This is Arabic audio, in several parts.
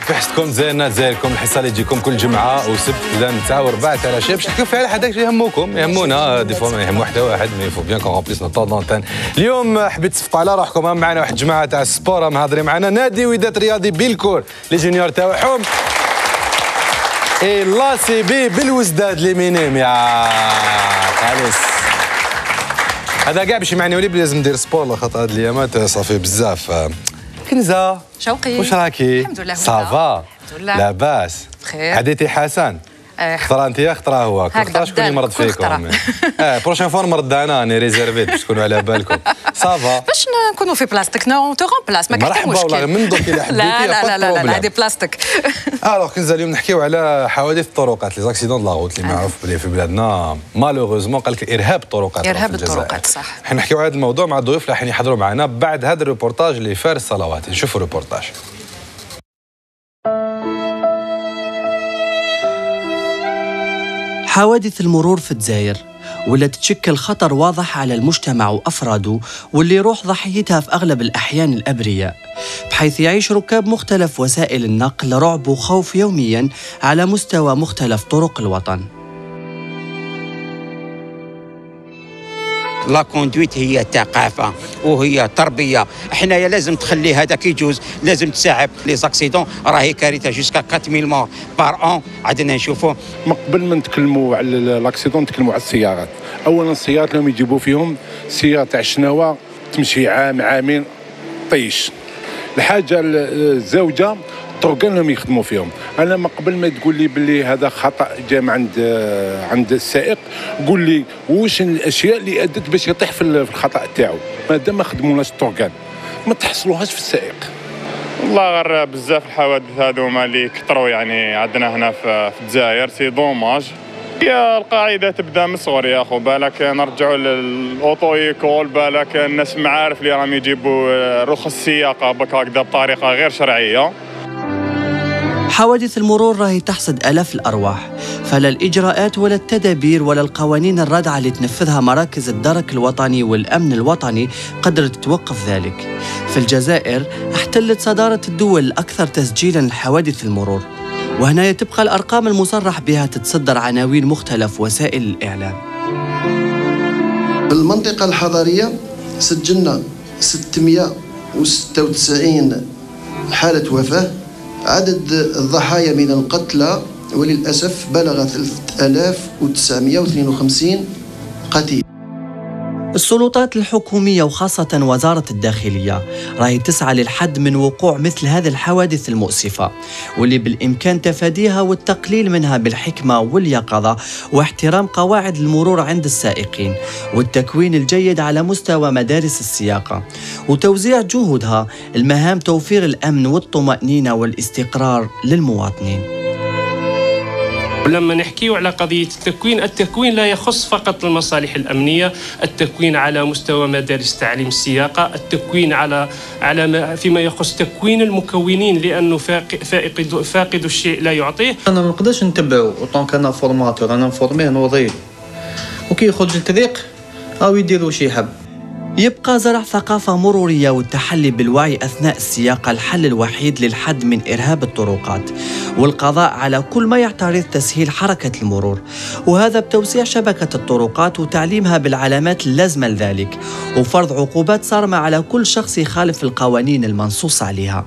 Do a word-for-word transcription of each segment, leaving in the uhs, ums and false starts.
في حسكم زينا زيركم الحصه اللي تجيكم كل جمعه وسبت لا نتاع ورباع تاع العشيه باش نحكيو فيها على حداك يهموكم يهمونا دي فوا ما يهم حتى واحد مي فو بيان كون رومبليس نو طون دونتان. اليوم حبيت تصفقوا على روحكم معنا واحد الجماعه تاع السبور مهضرين معنا نادي وداد رياضي بالكور لي جونيور تاعهم اي لا سي بي بالوزداد لي مينيم يا خالص. هذا كاع باش يمعني ولي لازم ندير سبور خاطر هاد الايامات صافي بزاف. كنزه شوقي واش راكي؟ الحمد لله صافا لاباس بخير. عديتي حسن خطره انت خطره هو خطره شكون اللي مرض فيكم؟ اه بروشين فوا نمرض انا راني ريزيرفيت باش تكونوا على بالكم. صافا باش نكونوا في بلاصتك نو تو بلاص ما كاين مرحبا والله من دوك الى حبيتي. لا لا لا لا هذه بلاصتك. الوغ كنزه اليوم نحكيو على حوادث الطرقات لي زاكسيدون دو لا روت اللي معروف بلي في بلادنا مالوغوزمون قال لك ارهاب الطرقات. ارهاب الطرقات صح. حنا نحكيو على هذا الموضوع مع الضيوف اللي راح يحضروا معنا بعد هذا الريبورتاج اللي فارس صلواتي. نشوفوا الريبورتاج. حوادث المرور في الجزائر واللي تتشكل خطر واضح على المجتمع وأفراده واللي يروح ضحيتها في أغلب الأحيان الأبرياء، بحيث يعيش ركاب مختلف وسائل النقل رعب وخوف يومياً على مستوى مختلف طرق الوطن. لا كوندويت هي ثقافه وهي تربيه، حنايا لازم تخلي هذاك يجوز، لازم تساعد لي زاكسيدون راهي كارثه جوسكا أربعة آلاف مور بار ان. عندنا نشوفوا من قبل ما نتكلموا على لاكسيدون نتكلموا على السيارات. اولا السيارات لهم يجيبوا فيهم سياره تاع الشناوه تمشي عام عامين طيش. الحاجه الزوجه طرقان لهم يخدموا فيهم. انا ما قبل ما تقول لي باللي هذا خطا جا من عند عند السائق قول لي واش الاشياء اللي ادت باش يطيح في الخطا تاعو. مادام ما خدموناش الطرقان ما تحصلوهاش في السائق. والله غير بزاف الحوادث هذوما اللي كثروا يعني عندنا هنا في الجزائر سي دوماج. هي القاعده تبدا من الصغر يا اخو، بالك نرجعوا للاوتو يكول، بالك الناس معارف اللي راهم يجيبوا رخص السياقه بك هكذا بطريقه غير شرعيه. حوادث المرور راهي تحصد آلاف الأرواح، فلا الإجراءات ولا التدابير ولا القوانين الرادعة اللي تنفذها مراكز الدرك الوطني والأمن الوطني قدرت توقف ذلك. في الجزائر احتلت صدارة الدول الأكثر تسجيلاً لحوادث المرور، وهنا تبقى الأرقام المصرح بها تتصدر عناوين مختلف وسائل الإعلام. في المنطقة الحضرية سجلنا ستمئة وستة وتسعين حالة وفاة. عدد الضحايا من القتلى وللأسف بلغ ثلاثة آلاف وتسعمئة واثنين وخمسين قتيل. السلطات الحكومية وخاصة وزارة الداخلية راهي تسعى للحد من وقوع مثل هذه الحوادث المؤسفة، واللي بالإمكان تفاديها والتقليل منها بالحكمة واليقظة واحترام قواعد المرور عند السائقين والتكوين الجيد على مستوى مدارس السياقة وتوزيع جهودها المهام توفير الأمن والطمأنينة والاستقرار للمواطنين. ولما نحكيو على قضية التكوين، التكوين لا يخص فقط المصالح الأمنية، التكوين على مستوى مدارس تعليم السياقة، التكوين على على فيما يخص تكوين المكونين، لأنه فاقد فاقد الشيء لا يعطيه. أنا ما نقدرش نتبعو طونك أنا فورماتور، أنا نفورميه نوضيه وكي يخرج الطريق أو يديروا شي حب. يبقى زرع ثقافة مرورية والتحلي بالوعي أثناء السياقة الحل الوحيد للحد من إرهاب الطرقات والقضاء على كل ما يعترض تسهيل حركة المرور، وهذا بتوسيع شبكة الطرقات وتعليمها بالعلامات اللازمة لذلك وفرض عقوبات صارمة على كل شخص يخالف القوانين المنصوص عليها.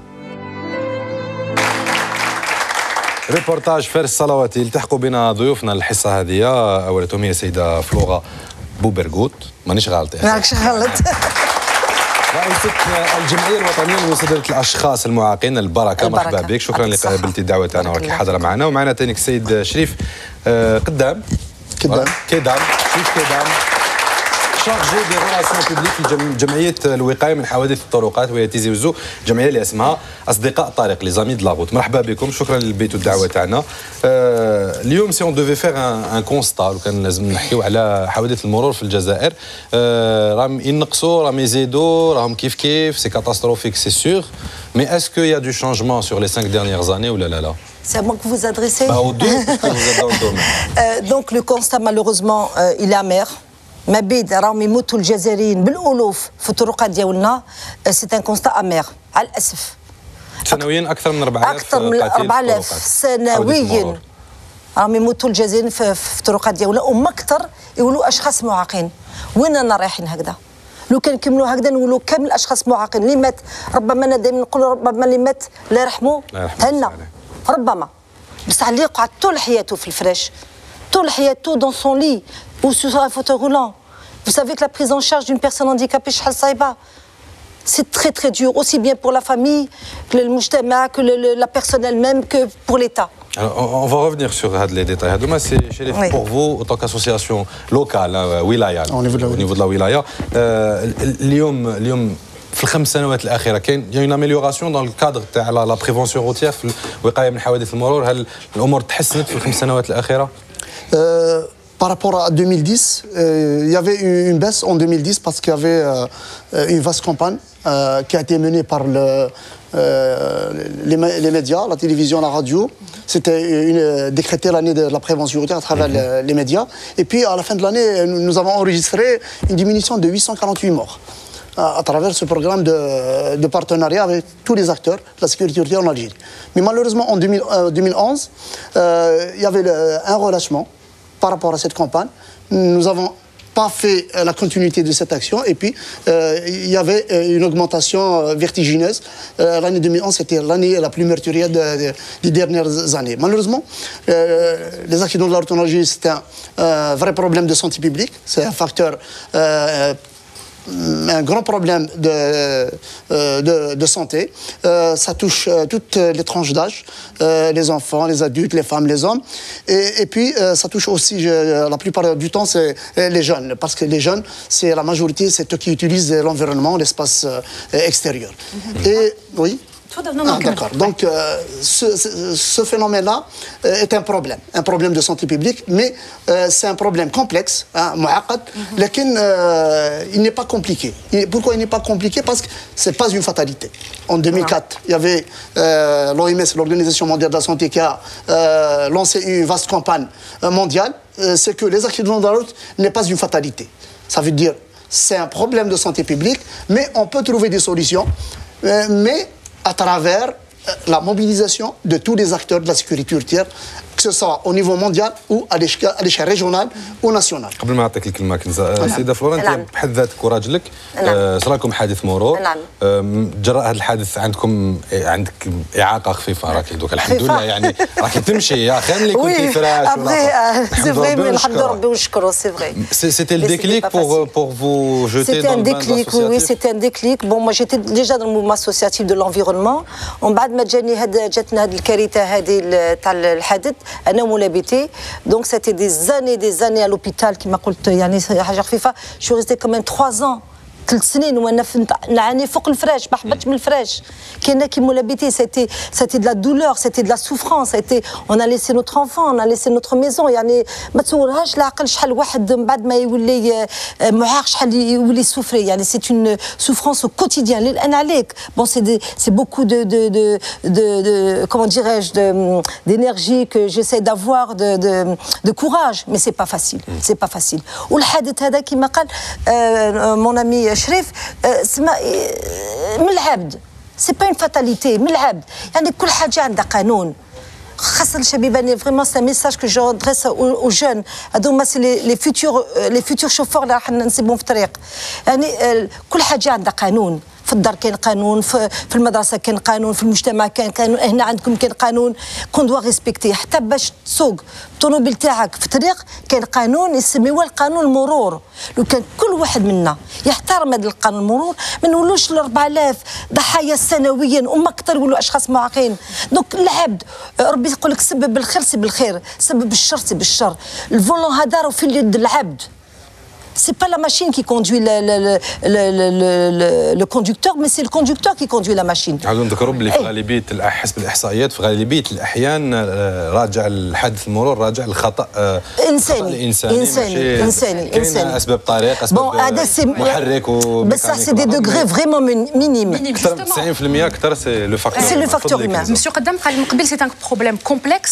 ريبورتاج فارس صلواتي. التحقوا بنا ضيوفنا الحصة هذه، أولتهم هي سيدة فلورا بوبرغوت، مانيش غلط ماكش غلط، رئيسة الجمعية الوطنية لمساندة الأشخاص المعاقين البركة. مرحبا بك، شكرا اللي قبلتي الدعوة تاعنا وراكي حاضرة معنا. ومعنا ثاني السيد شريف قدام كدام كدام شريف كدام شارجي دي ريلاسيون بوبليك في جمعية الوقاية من حوادث الطرقات، وهي تيزي وزو جمعية اللي اسمها أصدقاء الطريق لي زامي دو لا روت. مرحبا بكم، شكرا اللي لبيتوا الدعوة تاعنا. آه اليوم سي اون دوفي فيغ ان كونستا، لو كان لازم نحكيو على حوادث المرور في الجزائر. آه راهم ينقصوا راهم يزيدوا راهم كيف كيف، سي كاتاستروفيك سي سور، مي اسكو يا دو شانجمون سور لي cinq dernières années ou là là là? C'est à moi que vous vous adressez. Bah, aux deux, parce que vous êtes dans le domaine. euh, donc le constat malheureusement euh, il est amer. ما بيد راهم يموتوا الجزائريين بالالوف في الطرقات ديالنا. سي ان كونستا امير على الاسف. سنويا اكثر من أربعة آلاف اكثر من قتيل أربعة آلاف سنويا راهم يموتوا الجزائريين في, في الطرقات ديالنا وما اكثر يولوا اشخاص معاقين. وين انا رايحين هكذا؟ لو كان كملوا هكذا نولوا كامل الاشخاص معاقين. اللي مات ربما انا دائما نقول ربما اللي مات الله يرحمه هنا ربما، بصح اللي قعد طول حياته في الفراش طول حياته دون سون لي ou sur un fauteuil roulant. Vous savez que la prise en charge d'une personne handicapée شحال صعيبه. C'est très très dur, aussi bien pour la famille que le mujtama, que le, le, la personne elle-même, que pour l'État. Alors, on va revenir sur les détails. Demain, c'est oui. Pour vous, en tant qu'association locale, wilaya, au niveau de la, au niveau de la wilaya, اليوم اليوم في الخمس سنوات الأخيرة كاين يعني أمélioration dans le cadre تاع la prévention routière في الوقاية من حوادث المرور. هل الأمور تحسنت في الخمس سنوات الأخيرة؟ Par rapport à deux mille dix, euh, il y avait une baisse en deux mille dix parce qu'il y avait euh, une vaste campagne euh, qui a été menée par le, euh, les, les médias, la télévision, la radio. C'était une, décrété l'année de la prévention routière à travers mm-hmm. les, les médias. Et puis à la fin de l'année, nous, nous avons enregistré une diminution de huit cent quarante-huit morts à, à travers ce programme de, de partenariat avec tous les acteurs de la sécurité routière en Algérie. Mais malheureusement, en deux mille, euh, deux mille onze, euh, il y avait le, un relâchement par rapport à cette campagne. Nous n'avons pas fait la continuité de cette action et puis euh, il y avait une augmentation vertigineuse. Euh, l'année deux mille onze, c'était l'année la plus meurtrière de, de, des dernières années. Malheureusement, euh, les accidents de la route en Algérie, c'est un euh, vrai problème de santé publique. C'est un facteur euh, un grand problème de, euh, de, de santé. Euh, ça touche euh, toutes les tranches d'âge, euh, les enfants, les adultes, les femmes, les hommes. Et, et puis, euh, ça touche aussi, je, la plupart du temps, c'est les jeunes. Parce que les jeunes, c'est la majorité, c'est eux qui utilisent l'environnement, l'espace euh, extérieur. Mm-hmm. Et, oui Ah, d'accord. Donc, euh, ce, ce, ce phénomène-là euh, est un problème, un problème de santé publique, mais euh, c'est un problème complexe, hein, mm-hmm. lequel euh, il n'est pas compliqué. Il, pourquoi il n'est pas compliqué? Parce que ce n'est pas une fatalité. En deux mille quatre, il y avait euh, l'O M S, l'Organisation mondiale de la santé, qui a euh, lancé une vaste campagne euh, mondiale. Euh, c'est que les accidents de la route n'est pas une fatalité. Ça veut dire c'est un problème de santé publique, mais on peut trouver des solutions. Euh, mais à travers la mobilisation de tous les acteurs de la sécurité routière, que ce soit au niveau mondial ou à l'échelle régionale ou nationale. قبل ما نعطيك الكلمة كنزة سيدة فلورا انت بحد ذاتك وراجلك صار لكم حادث مرور. نعم. جراء هذا الحادث عندكم عندك إعاقة خفيفة راكي دوك الحمد لله يعني راكي تمشي يا خير اللي كنتي فراش ولا. C'est vrai mais الحمد لله ربي ونشكره c'est vrai. C'était le déclic pour pour vous jeter dans le bain de l'associatif. Oui, c'était un déclic. Bon, moi j'étais déjà dans le mouvement associatif de l'environnement. ومن بعد ما جاني هاد جاتنا هاد الكارثة هذه تاع الحادث أنا مولابيتي. Donc c'était des années des années à l'hôpital كما قلت يعني حاجة خفيفة. Je suis restée quand même trois ans. ثلاث سنين وانا نعاني فوق الفراش ما حبتش من الفراش كاينه كي مولابيتي سيتي سيتي دو لا دولور سيتي دو لا سوفرانس سيتي اون ا ليسي نوتر انفون اون ا ليسي نوتر ميزون يعني ما تصورهاش العقل شحال واحد من بعد ما يولي معاق شحال يولي سوفري يعني سي اون سوفرانس او كوتيديان للان عليك بون سي سي بوكو دو دو دو دو كومون ديراج d'énergie que j'essaie d'avoir de de de courage mais c'est pas facile c'est pas facile والحادث هذا كما قال mon ami شريف سما من العبد سي با اون فاتاليتي من العبد يعني كل حاجه عندها قانون خاصة الشبيباني فريمون سي ميساج كو جو ادريس او جون هذوما سي لي فيتور لي فيتور شوفور اللي راح نسيبهم في الطريق يعني كل حاجه عندها قانون في الدار كاين قانون في المدرسه كاين قانون في المجتمع كاين قانون هنا عندكم كاين قانون كون دوا ريسبكتي حتى باش تسوق الطوموبيل تاعك في الطريق كاين قانون يسميوه القانون المرور لو كان كل واحد منا يحترم هذا القانون المرور ما نولوش ل أربعة آلاف ضحايا سنويا وما اكثر يولوا اشخاص معاقين دونك العبد ربي يقول لك سبب بالخير سي بالخير سبب بالشر سي بالشر الفولون هذا راه في اليد العبد c'est pas la machine qui conduit le, le, le, le, le, le conducteur, mais c'est le conducteur qui conduit la machine. عاودوا نذكروا بلي في غالبيه حسب الاحصائيات في غالبيه الاحيان راجع الحادث المرور راجع الخطا انساني انساني انساني انساني اسباب طريق اسباب محرك بس سي دي دوغري فريمون مينيم تسعين بالمئة اكثر سي لو فاكتور سي لو فاكتور هيومان مسيو قدام قال من قبل سي ان بروبليم كومبلكس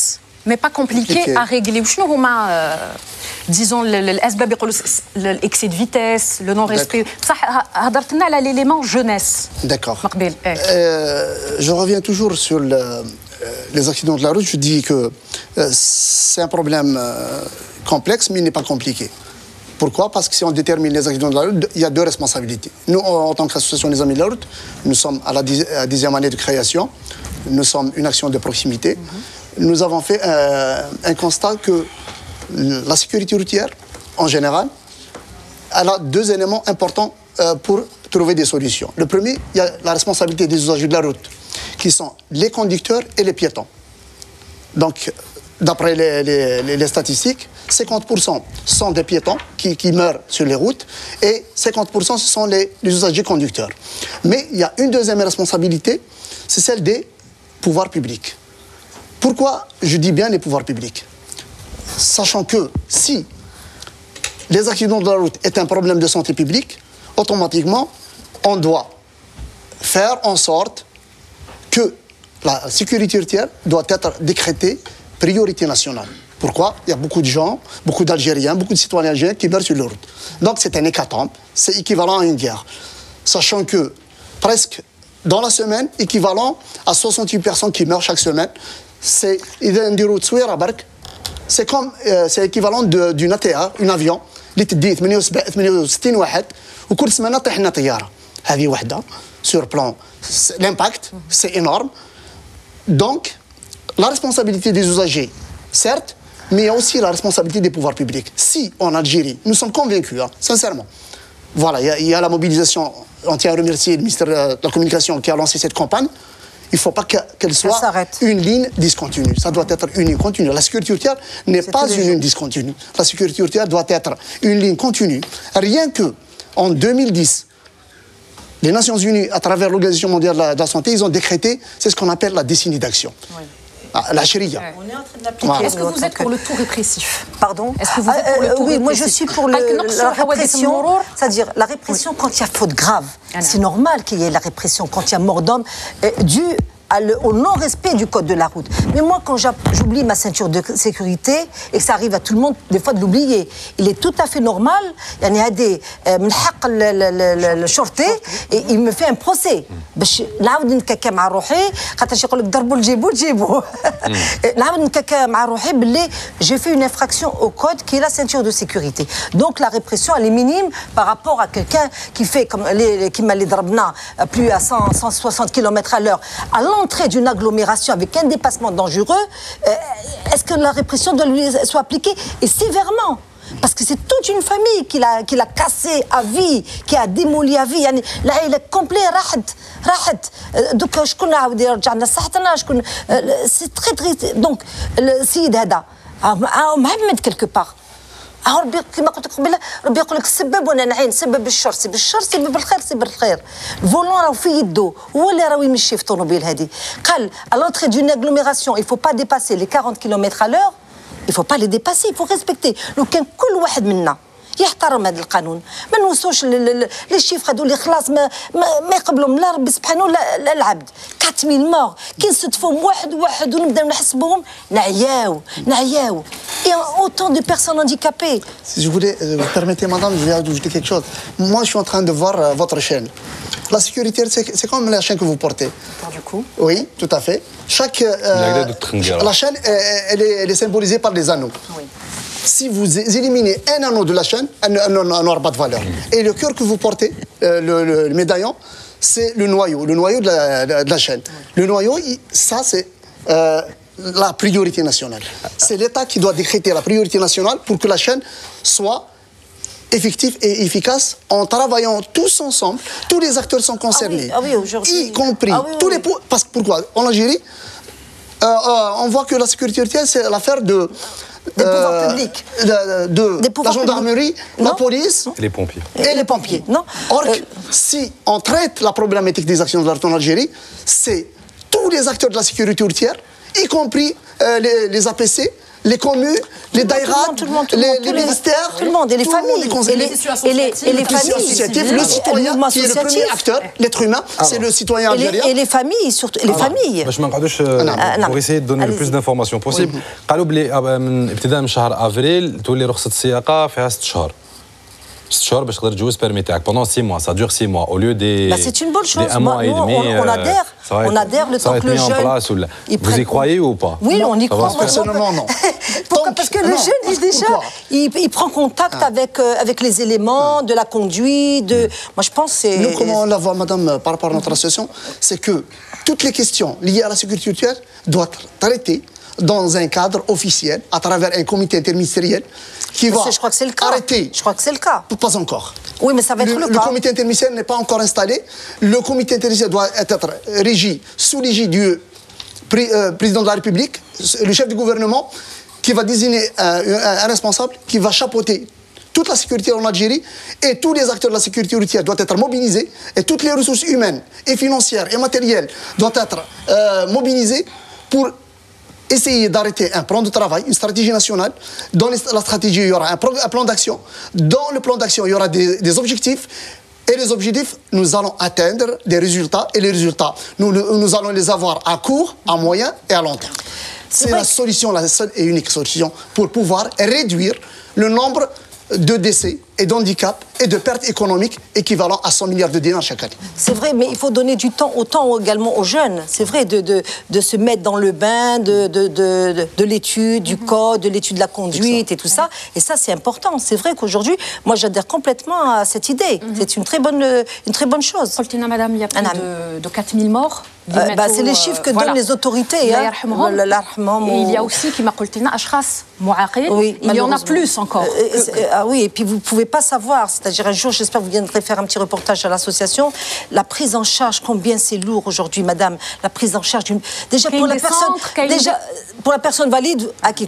mais pas compliqué Compliqué. à régler. Ou شنو هما disons الاسباب يقولوا الاكسي دو فيتيس لو نون ريسبي بصح هضرت لنا على ليليمون جونيس. D'accord. مقبل إيه. Euh, je reviens toujours sur le- les accidents de la route. Je dis que euh, c'est un problème euh, complexe, mais il n'est pas compliqué. Pourquoi? Parce que si on détermine les accidents de la route, il y a deux responsabilités. Nous, en tant qu'association des Amis de la route, nous sommes à la dix- à la dixième année de création. Nous sommes une action de proximité. Mm-hmm. Nous avons fait euh, un constat que la sécurité routière, en général, elle a deux éléments importants euh, pour trouver des solutions. Le premier, il y a la responsabilité des usagers de la route, qui sont les conducteurs et les piétons. Donc, d'après les, les- les statistiques, cinquante pour cent sont des piétons qui, qui meurent sur les routes et cinquante pour cent ce sont les, les usagers conducteurs. Mais il y a une deuxième responsabilité, c'est celle des pouvoirs publics. Pourquoi je dis bien les pouvoirs publics? Sachant que si les accidents de la route est un problème de santé publique, automatiquement, on doit faire en sorte que la sécurité routière doit être décrétée priorité nationale. Pourquoi? Il y a beaucoup de gens, beaucoup d'Algériens, beaucoup de citoyens algériens qui meurent sur les routes. Donc c'est un hécatombe, c'est équivalent à une guerre. Sachant que presque dans la semaine, équivalent à soixante-huit personnes qui meurent chaque semaine, c'est c'est comme euh, c'est équivalent de- d'une A T A, un avion اللي تدي ثمانية وستين واحد وكل سمانه طيح لنا طياره. هذه وحده sur plan l'impact c'est énorme. Donc la responsabilité des usagers certes, mais il y a aussi la responsabilité des pouvoirs publics. Si en Algérie, nous sommes convaincus, hein, sincèrement, voilà, il y a- il y, a la mobilisation, on tient à remercier le ministère de la Communication qui a lancé cette campagne. Il ne faut pas que- qu'elle soit s'arrête. une ligne discontinue. Ça doit être une ligne continue. La sécurité routière n'est C'est pas tous les une jours. ligne discontinue. La sécurité routière doit être une ligne continue. Rien que en deux mille dix, les Nations Unies, à travers l'Organisation mondiale de la, de la santé, ils ont décrété, c'est ce qu'on appelle la décennie d'action. Ah, la Sharia. On est en train d'appliquer. Voilà. Est-ce que vous êtes pour le tout répressif? Pardon? Est-ce que vous êtes pour le Ah, tout euh, Oui, moi je répressif? suis pour le- قالك نقصوا la حوادث répression. المرور. C'est-à-dire la répression quand il y a faute grave. Ah, C'est non. normal qu'il y ait la répression quand il y a mort d'homme euh, dû à le- au non-respect du code de la route. Mais moi, quand j'a- j'oublie ma ceinture de sécurité, et que ça arrive à tout le monde, des fois de l'oublier, il est tout à fait normal. يعني هذه آه، من حق ال- ال- ال- الشرطي et il me fait un procès. باش نعاود نكاكا مع روحي خاطر يقول لك ضربوا الجيبو جيبو. نعاود نكاكا مع روحي باللي j'ai fait une infraction au code qui est la ceinture de sécurité. Donc la répression elle est minime par rapport à quelqu'un qui fait comme les qui m'a les drabna plus à cent, cent soixante kilomètres à l'heure à l'entrée d'une agglomération avec un dépassement dangereux. euh, Est-ce que la répression doit lui soit appliquée et sévèrement? Parce que c'est toute une famille qui l'a qui l'a cassé à vie, qui a démoli à vie. يعني العائلة كومبلي راحت راحت. دوك شكون عاود يرجع لنا صحتنا شكون سي تري تري دونك السيد هذا مهمد كيلكو باغ. ها ربي كما قلت لك قبيله ربي يقول لك السبب وانا نعين سبب الشر سبب الشر سبب الخير سبب الخير. الفولون راهو في يده هو اللي راهو يمشي في الطوموبيل هذه. قال à l'entrée d'une agglomération il faut pas dépasser les quarante kilomètres à l'heure. Il faut pas les dépasser, il faut respecter. لو كان كل واحد منا يحترم هذا القانون ما نوصلوش لي شيفر هذو اللي خلاص ما ما, ما يقبلهم لا ربي سبحانه لا, لا العبد. quatre mille morts كي نصدفوهم واحد واحد ونبداو نحسبوهم نعياو نعياو. Et autant de personnes handicapées. Si je voulais, euh, vous permettez, madame, je vais ajouter quelque chose. Moi, je suis en train de voir euh, votre chaîne. La sécurité, c'est c'est comme la chaîne que vous portez. Du coup. Oui, tout à fait. Chaque, euh, la chaîne, euh, elle est, elle est symbolisée par des anneaux. Oui. Si vous éliminez un anneau de la chaîne, elle elle n'aura pas de valeur. Et le cœur que vous portez, euh, le, le, le médaillon, c'est le noyau, le noyau de la, de, de la chaîne. Le noyau, il- ça, c'est euh, la priorité nationale. C'est l'État qui doit décréter la priorité nationale pour que la chaîne soit effective et efficace en travaillant tous ensemble. Tous les acteurs sont concernés, Ah oui, ah oui, aujourd'hui. y compris Ah oui, oui, tous oui. les... po- Parce que pourquoi? En Algérie, euh, euh, on voit que la sécurité routière, c'est l'affaire de... Des pouvoirs publics. De, de Des la pouvoirs gendarmerie, publics. la Non. police Et les pompiers. et les pompiers. Non. Or, Euh, si on traite la problématique des accidents de la route en Algérie, c'est tous les acteurs de la sécurité routière, y compris euh, les, les A P C, les communes, les daïrats, les, les ministères, tout le monde, et les familles, et les, et les, et les familles associatives, le citoyen qui est le premier acteur, l'être humain, c'est le citoyen algérien. Et les familles, surtout les familles. باش ما نقعدوش pour essayer de donner le plus d'informations possible. قالوا بلي من ابتداء من شهر افريل تولي رخصة السياقة فيها ست شهور. ست شهور باش تقدر تجوز بيرمي تاعك pendant six mois, ça dure six mois au lieu des bah, c'est une bonne chose. un mois et demi. On adhère, on adhère le temps que le jeune. Vous y croyez ou pas? Oui, on y croit. Personnellement, non. Pourquoi? Parce que le jeune, il déjà, il, il prend contact avec avec les éléments de la conduite. De, moi, je pense c'est. Nous, comment on la voit, Madame, par rapport à notre association, c'est que toutes les questions liées à la sécurité routière doivent être traitées dans un cadre officiel, à travers un comité interministériel qui va je crois que c'est le cas. arrêter. Je crois que c'est le cas. Pas encore. Oui, mais ça va être le, le, le cas. Le comité interministériel n'est pas encore installé. Le comité interministériel doit être régi sous l'égide du pré, euh, président de la République, le chef du gouvernement, qui va désigner un, un, un responsable qui va chapeauter toute la sécurité en Algérie, et tous les acteurs de la sécurité routière doivent être mobilisés, et toutes les ressources humaines et financières et matérielles doivent être euh, mobilisées pour essayer d'arrêter un plan de travail, une stratégie nationale. Dans les, la stratégie, il y aura un, pro, un plan d'action. Dans le plan d'action, il y aura des, des objectifs. Et les objectifs, nous allons atteindre des résultats. Et les résultats, nous, nous allons les avoir à court, à moyen et à long terme. C'est la solution, la seule et unique solution pour pouvoir réduire le nombre de décès et d'handicap et de pertes économiques équivalent à cent milliards de dinars chaque année. C'est vrai, mais il faut donner du temps, autant également aux jeunes. C'est vrai, de, de, de se mettre dans le bain de, de, de, de, de l'étude du code, de l'étude de la conduite et tout ça. Et ça, c'est important. C'est vrai qu'aujourd'hui, moi, j'adhère complètement à cette idée. Mm-hmm. C'est une très bonne, une très bonne chose. Coltina, madame, il y a plus de, de quatre mille morts. Euh, bah, c'est les chiffres que voilà. donnent les autorités. Hein. Et il y a aussi, qui m'a Coltina, Ashras, Mouaqil. Oui, il y en a plus encore. Euh, que... Ah oui, et puis vous ne pouvez pas savoir. C'est-à-dire, un jour, j'espère que vous viendrez faire un petit reportage à l'association. La prise en charge, combien c'est lourd aujourd'hui, madame. La prise en charge d'une. Déjà, pour la, personne, déjà pour la personne valide,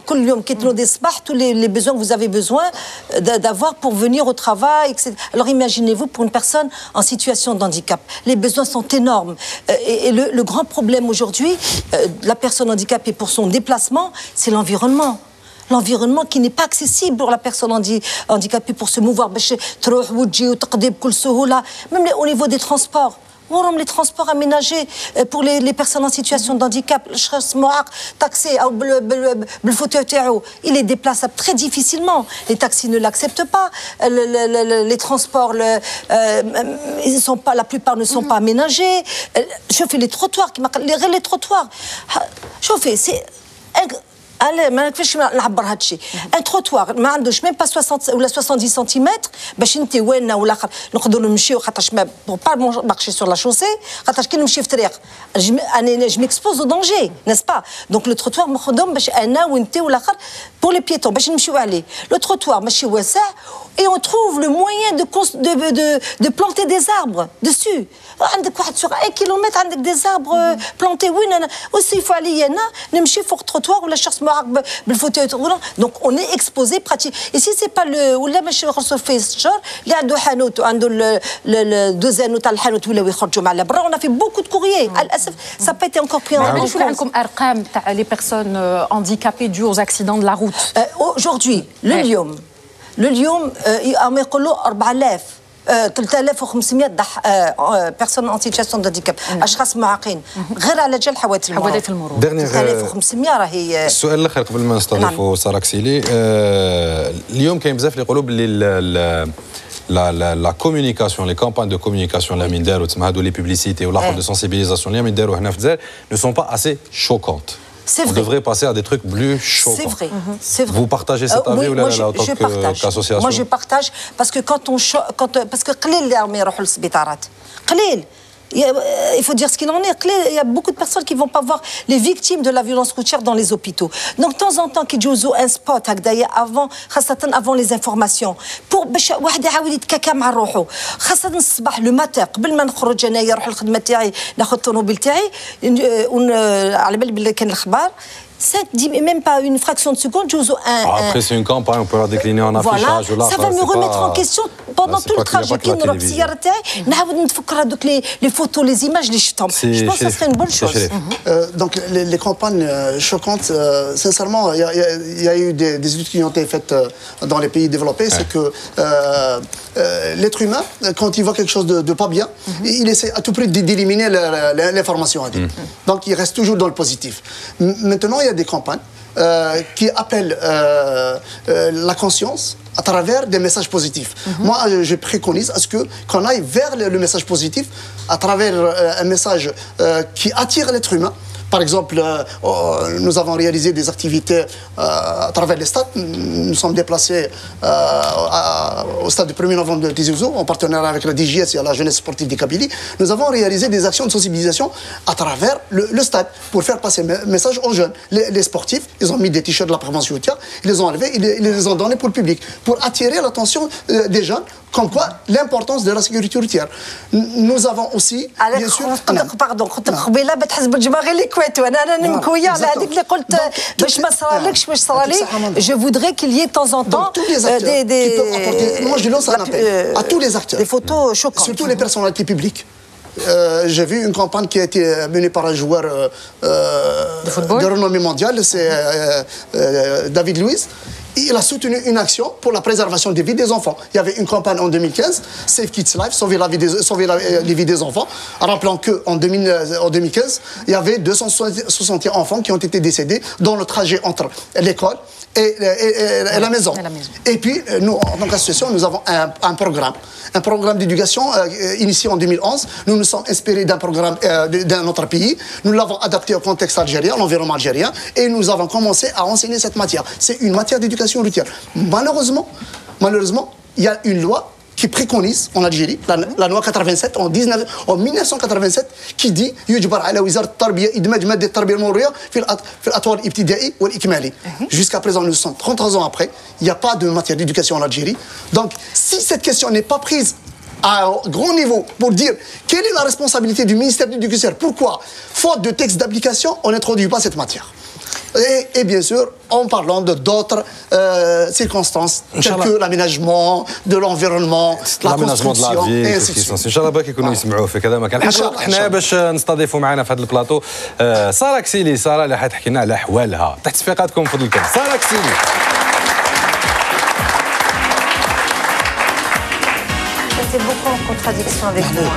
tous les, les besoins que vous avez besoin d'avoir pour venir au travail, et cetera. Alors, imaginez-vous, pour une personne en situation de handicap, les besoins sont énormes. Et, et le, le grand problème aujourd'hui, euh, la personne handicapée pour son déplacement, c'est l'environnement. L'environnement qui n'est pas accessible pour la personne handi handicapée pour se mouvoir. Même au niveau des transports. Les transports aménagés pour les, les personnes en situation de handicap, taxi, il est déplaçable très difficilement. Les taxis ne l'acceptent pas. Le, le, le, les transports, le, euh, ils sont pas, la plupart ne sont pas aménagés. Je fais les trottoirs, les, les trottoirs. Je fais, c'est. Allez, ما نكفيش نعبر هذا الشيء. ان تروتوار ما عندوش ميم با soixante ولا soixante-dix سنتيمتر باش انت وين ولا اخر نقدروا نمشيو خاطرش ما بور با مارشي سور لا شوسي خاطرش كي نمشي في طريق انا جو ميكسبوز او دونجي نيس با دونك لو تروتوار مخدوم باش انا وانت ولا اخر بور لي بيتون باش نمشيو عليه لو تروتوار ماشي واسع et on trouve le moyen de, de, de, de planter des arbres dessus. عندك واحد sur un kilomètre عندك des arbres plantés. Oui, aussi il faut aller هنا نمشي فوق التروتوار ولا شخص معاق بالفوتيل roulant. Donc on est exposé pratique. Et si c'est pas le ولا ماشي يخرجوا في الشجر اللي عنده حانوت وعنده الدوزانو تاع الحانوت ولاو يخرجوا مع برا. On a fait beaucoup de courriers. للاسف ça n'a pas été encore pris en compte. شو عندكم ارقام تاع les personnes handicapées dues aux accidents de la route? Aujourd'hui, le اليوم اليوم عم يقولوا أربعة آلاف ثلاثة آلاف وخمسمائة بيرسون ان سيتياسيون دو هانديكاب اشخاص معاقين غير على جال حوادث المرور. حوادث المرور ثلاثة آلاف وخمسمائة راهي. السؤال الاخر قبل ما نستضيفوا ساره كسيلي اليوم كاين بزاف اللي يقولوا باللي la, la, la communication, les campagnes de communication la Mindar ou les publicités ou la de sensibilisation la Mindar ou ne sont pas assez choquantes. On vrai. devrait passer à des trucs plus choquants. C'est vrai. C'est vrai. Vous partagez cet avis euh, oui, ou là, là, en tant qu'association? Moi, je partage parce que quand on quand parce que il faut dire ce qu'il en est. Il y a beaucoup de personnes qui ne vont pas voir les victimes de la violence routière dans les hôpitaux. Donc, de temps en temps, qui jouent un spot avant, avant les informations. Pour واحد يحاول يتكاكا مع روحه. خاصة الصباح le matin قبل ما نخرج أنايا نروح الخدمة تاعي ناخذ الطوموبيل تاعي على بالي باللي كان الأخبار. cinq, dix, même pas une fraction de seconde, je vous un, ah, après, c'est une campagne, on peut la décliner en affichage. Voilà, ça va me remettre pas... en question pendant tout le trajet. Les photos, les images, les jetons. Je pense que ça serait une bonne chose. Euh, donc, les, les campagnes euh, choquantes, euh, sincèrement, il y, y, y a eu des, des études qui ont été faites euh, dans les pays développés. Ouais. C'est que euh, euh, l'être humain, quand il voit quelque chose de, de pas bien, mm-hmm. il essaie à tout prix d'éliminer l'information. Mm-hmm. Donc, il reste toujours dans le positif. M maintenant, il y a des campagnes euh, qui appellent euh, euh, la conscience à travers des messages positifs. Mm-hmm. Moi, je préconise à ce que qu'on aille vers le, le message positif à travers euh, un message euh, qui attire l'être humain. Par exemple, euh, euh, nous avons réalisé des activités euh, à travers les stades. Nous sommes déplacés euh, à, au stade du premier novembre de Tizi Ouzou, en partenariat avec la D J S et la jeunesse sportive des Kabylie. Nous avons réalisé des actions de sensibilisation à travers le, le stade pour faire passer un message aux jeunes. Les, les sportifs, ils ont mis des t-shirts de la prévention routière, ils les ont enlevés, ils les, ils les ont donnés pour le public, pour attirer l'attention euh, des jeunes. Comme quoi, l'importance de la sécurité routière. Nous avons aussi, bien sûr... Pardon, je voudrais qu'il y ait de temps en temps tous les acteurs des, des, qui peuvent apporter... Moi, je lance un appel euh, à tous les acteurs. Des photos choquantes. Surtout les personnalités publiques. Euh, J'ai vu une campagne qui a été menée par un joueur euh, de, de renommée mondiale, c'est euh, euh, David Luiz. Il a soutenu une action pour la préservation des vies des enfants. Il y avait une campagne en deux mille quinze, Save Kids Life, sauver, la vie des, sauver la, les vies des enfants, en rappelant qu'en deux mille quinze, il y avait deux cent soixante et un enfants qui ont été décédés dans le trajet entre l'école et, et, et, et la maison. la maison. Et puis, nous, en tant qu'association, nous avons un, un programme, un programme d'éducation euh, initié en deux mille onze. Nous nous sommes inspirés d'un programme euh, d'un autre pays. Nous l'avons adapté au contexte algérien, l'environnement algérien, et nous avons commencé à enseigner cette matière. C'est une matière d'éducation routière. Malheureusement, malheureusement, il y a une loi qui préconise en Algérie, la, la loi quatre-vingt-sept en, en mille neuf cent quatre-vingt-sept, qui dit jusqu'à présent, nous sommes trente-trois ans après, il n'y a pas de matière d'éducation en Algérie. Donc, si cette question n'est pas prise à grand niveau pour dire quelle est la responsabilité du ministère de l'Éducation, pourquoi, faute de texte d'application, on n'introduit pas cette matière. Et, et bien sûr, en parlant de d'autres euh, circonstances, telles que l'aménagement de l'environnement, la construction, et ainsi de suite. ان شاء الله برك يكونوا يسمعوا فيك هذا ما كان. حنا باش نستضيفوا معنا في هذا البلاطو ساره كسيلي، ساره اللي حتحكي لنا على احوالها. تحت صفيقاتكم فضلكم ساره كسيلي. C'est beaucoup en contradiction avec nous.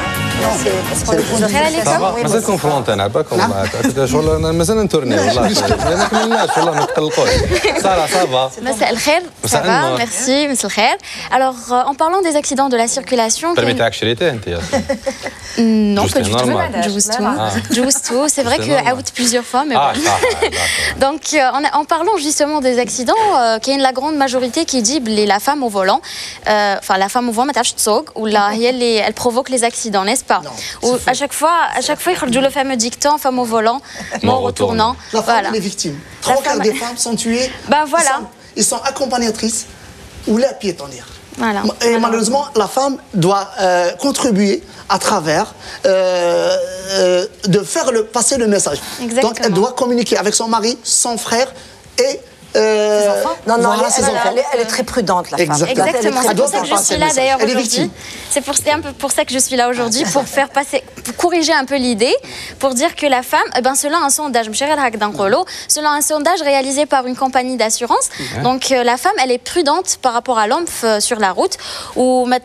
مازال كونفرونت انا عباكم شغل مازال نتورني والله ما كملناش والله ما تقلقوش. ساره صافا. مساء الخير. صافا ميرسي مساء الخير. Alors en parlant des accidents de la circulation. البرمي تاعك شريته انت؟ Non, pas du tout. Juste tout. Juste tout. C'est vrai que out plusieurs fois, mais bon. Donc en parlant justement des accidents, qu'il y a la grande majorité qui dit la femme au volant, enfin la femme au volant, ما تعرفش تسوق ولا هي اللي elle provoque les accidents, n'est-ce pas? Ou à chaque fois, à chaque fois, il y a le fameux dicton femme au volant, mort au tournant. La femme voilà. est victime. Trois quarts des femmes sont tuées. Ben voilà. Ils sont, ils sont accompagnatrices ou les piétonnières. Voilà. Et voilà. Malheureusement, la femme doit euh, contribuer à travers euh, euh, de faire le, passer le message. Exactement. Donc, elle doit communiquer avec son mari, son frère et Euh, ses enfants. Non, non, voilà, elle, ses elle, enfants. Elle, elle est très prudente, la Exactement. femme. Exactement. C'est pour ça que je suis là d'ailleurs aujourd'hui. C'est pour, un peu pour ça que je suis là aujourd'hui, pour faire passer, pour corriger un peu l'idée, pour dire que la femme, eh ben, selon un sondage, selon un sondage réalisé par une compagnie d'assurance, ouais. donc euh, la femme, elle est prudente par rapport à l'homme sur la route, ou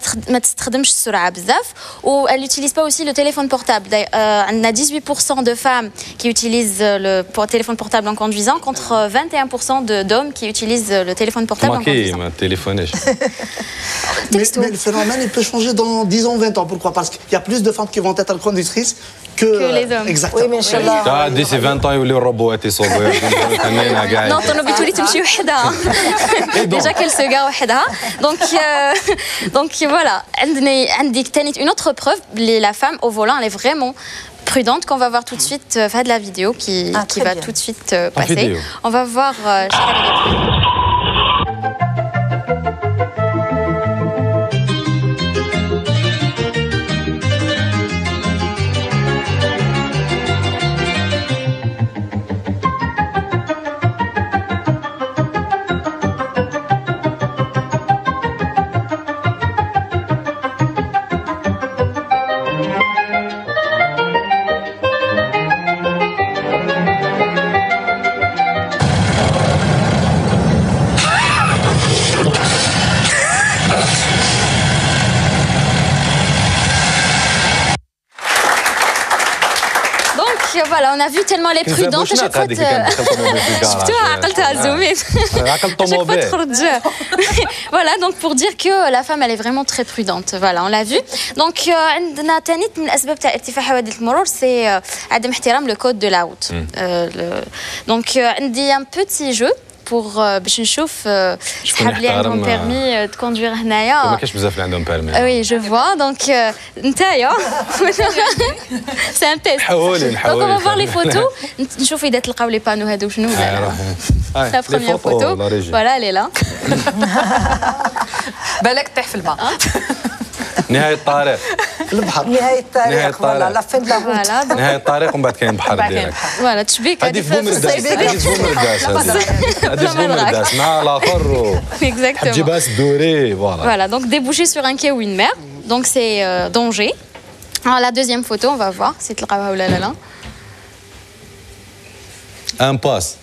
ou elle n'utilise pas aussi le téléphone portable. Euh, on a dix-huit pour cent de femmes qui utilisent le téléphone portable en conduisant, contre vingt et un pour cent de d'hommes qui utilisent le téléphone portable en conduisant. mais, mais le phénomène, il peut changer dans dix ans, vingt ans. Pourquoi? Parce qu'il y a plus de femmes qui vont être conductrices que, que les hommes. Exactement. Oui, mais Inch'Allah. d'ici vingt ans, يوليو الروبوات يصوبوا. Non, ton but تولي تمشي وحدها. Déjà qu'elle se gare وحدها. Donc donc voilà, عندنا عندي ثاني une autre preuve, la femme au volant, elle est vraiment prudente, qu'on va voir tout de suite euh, faire de la vidéo qui, ah, qui va bien. tout de suite euh, passer. On va voir euh, Voilà, on a vu tellement elle est prudente à chaque fois. شفتوها عقلتها زوميت. عقل طوموبيل. Voilà, donc pour dire que la femme elle est vraiment très prudente. Voilà, on l'a vu. Donc عندنا ثاني من الأسباب تاع ارتفاع حوادث المرور c'est عدم احترام le code de la route. Donc عندي un petit jeu pour باش نشوف شحال اللي عندهم بيرمي de conduire هنايا. ما كاينش بزاف اللي عندهم بيرمي. Oui, je vois. Donc نتايا c'est un test. نحاولي نحاولي. Donc on va voir les photos. نشوف إذا تلقاو les panneaux هادو شنو ولا. La première photo. Voilà, elle est là. بالك تطيح في الماء. نهاية الطريق. البحر. نهاية الطريق. فوالا لا فين لا روت. نهاية الطريق ومن بعد كاين البحر ديالك. فوالا تشبيك هذه في بومرداس. هذه في بومرداس. هذه في بومرداس مع الاخر. Exactement. تجيبها تدوري فوالا. Voilà, donc déboucher sur un quai ou une mer. Donc c'est euh, danger. Alors la deuxième photo, on va voir si تلقاوها ولا لا لا. Un passe.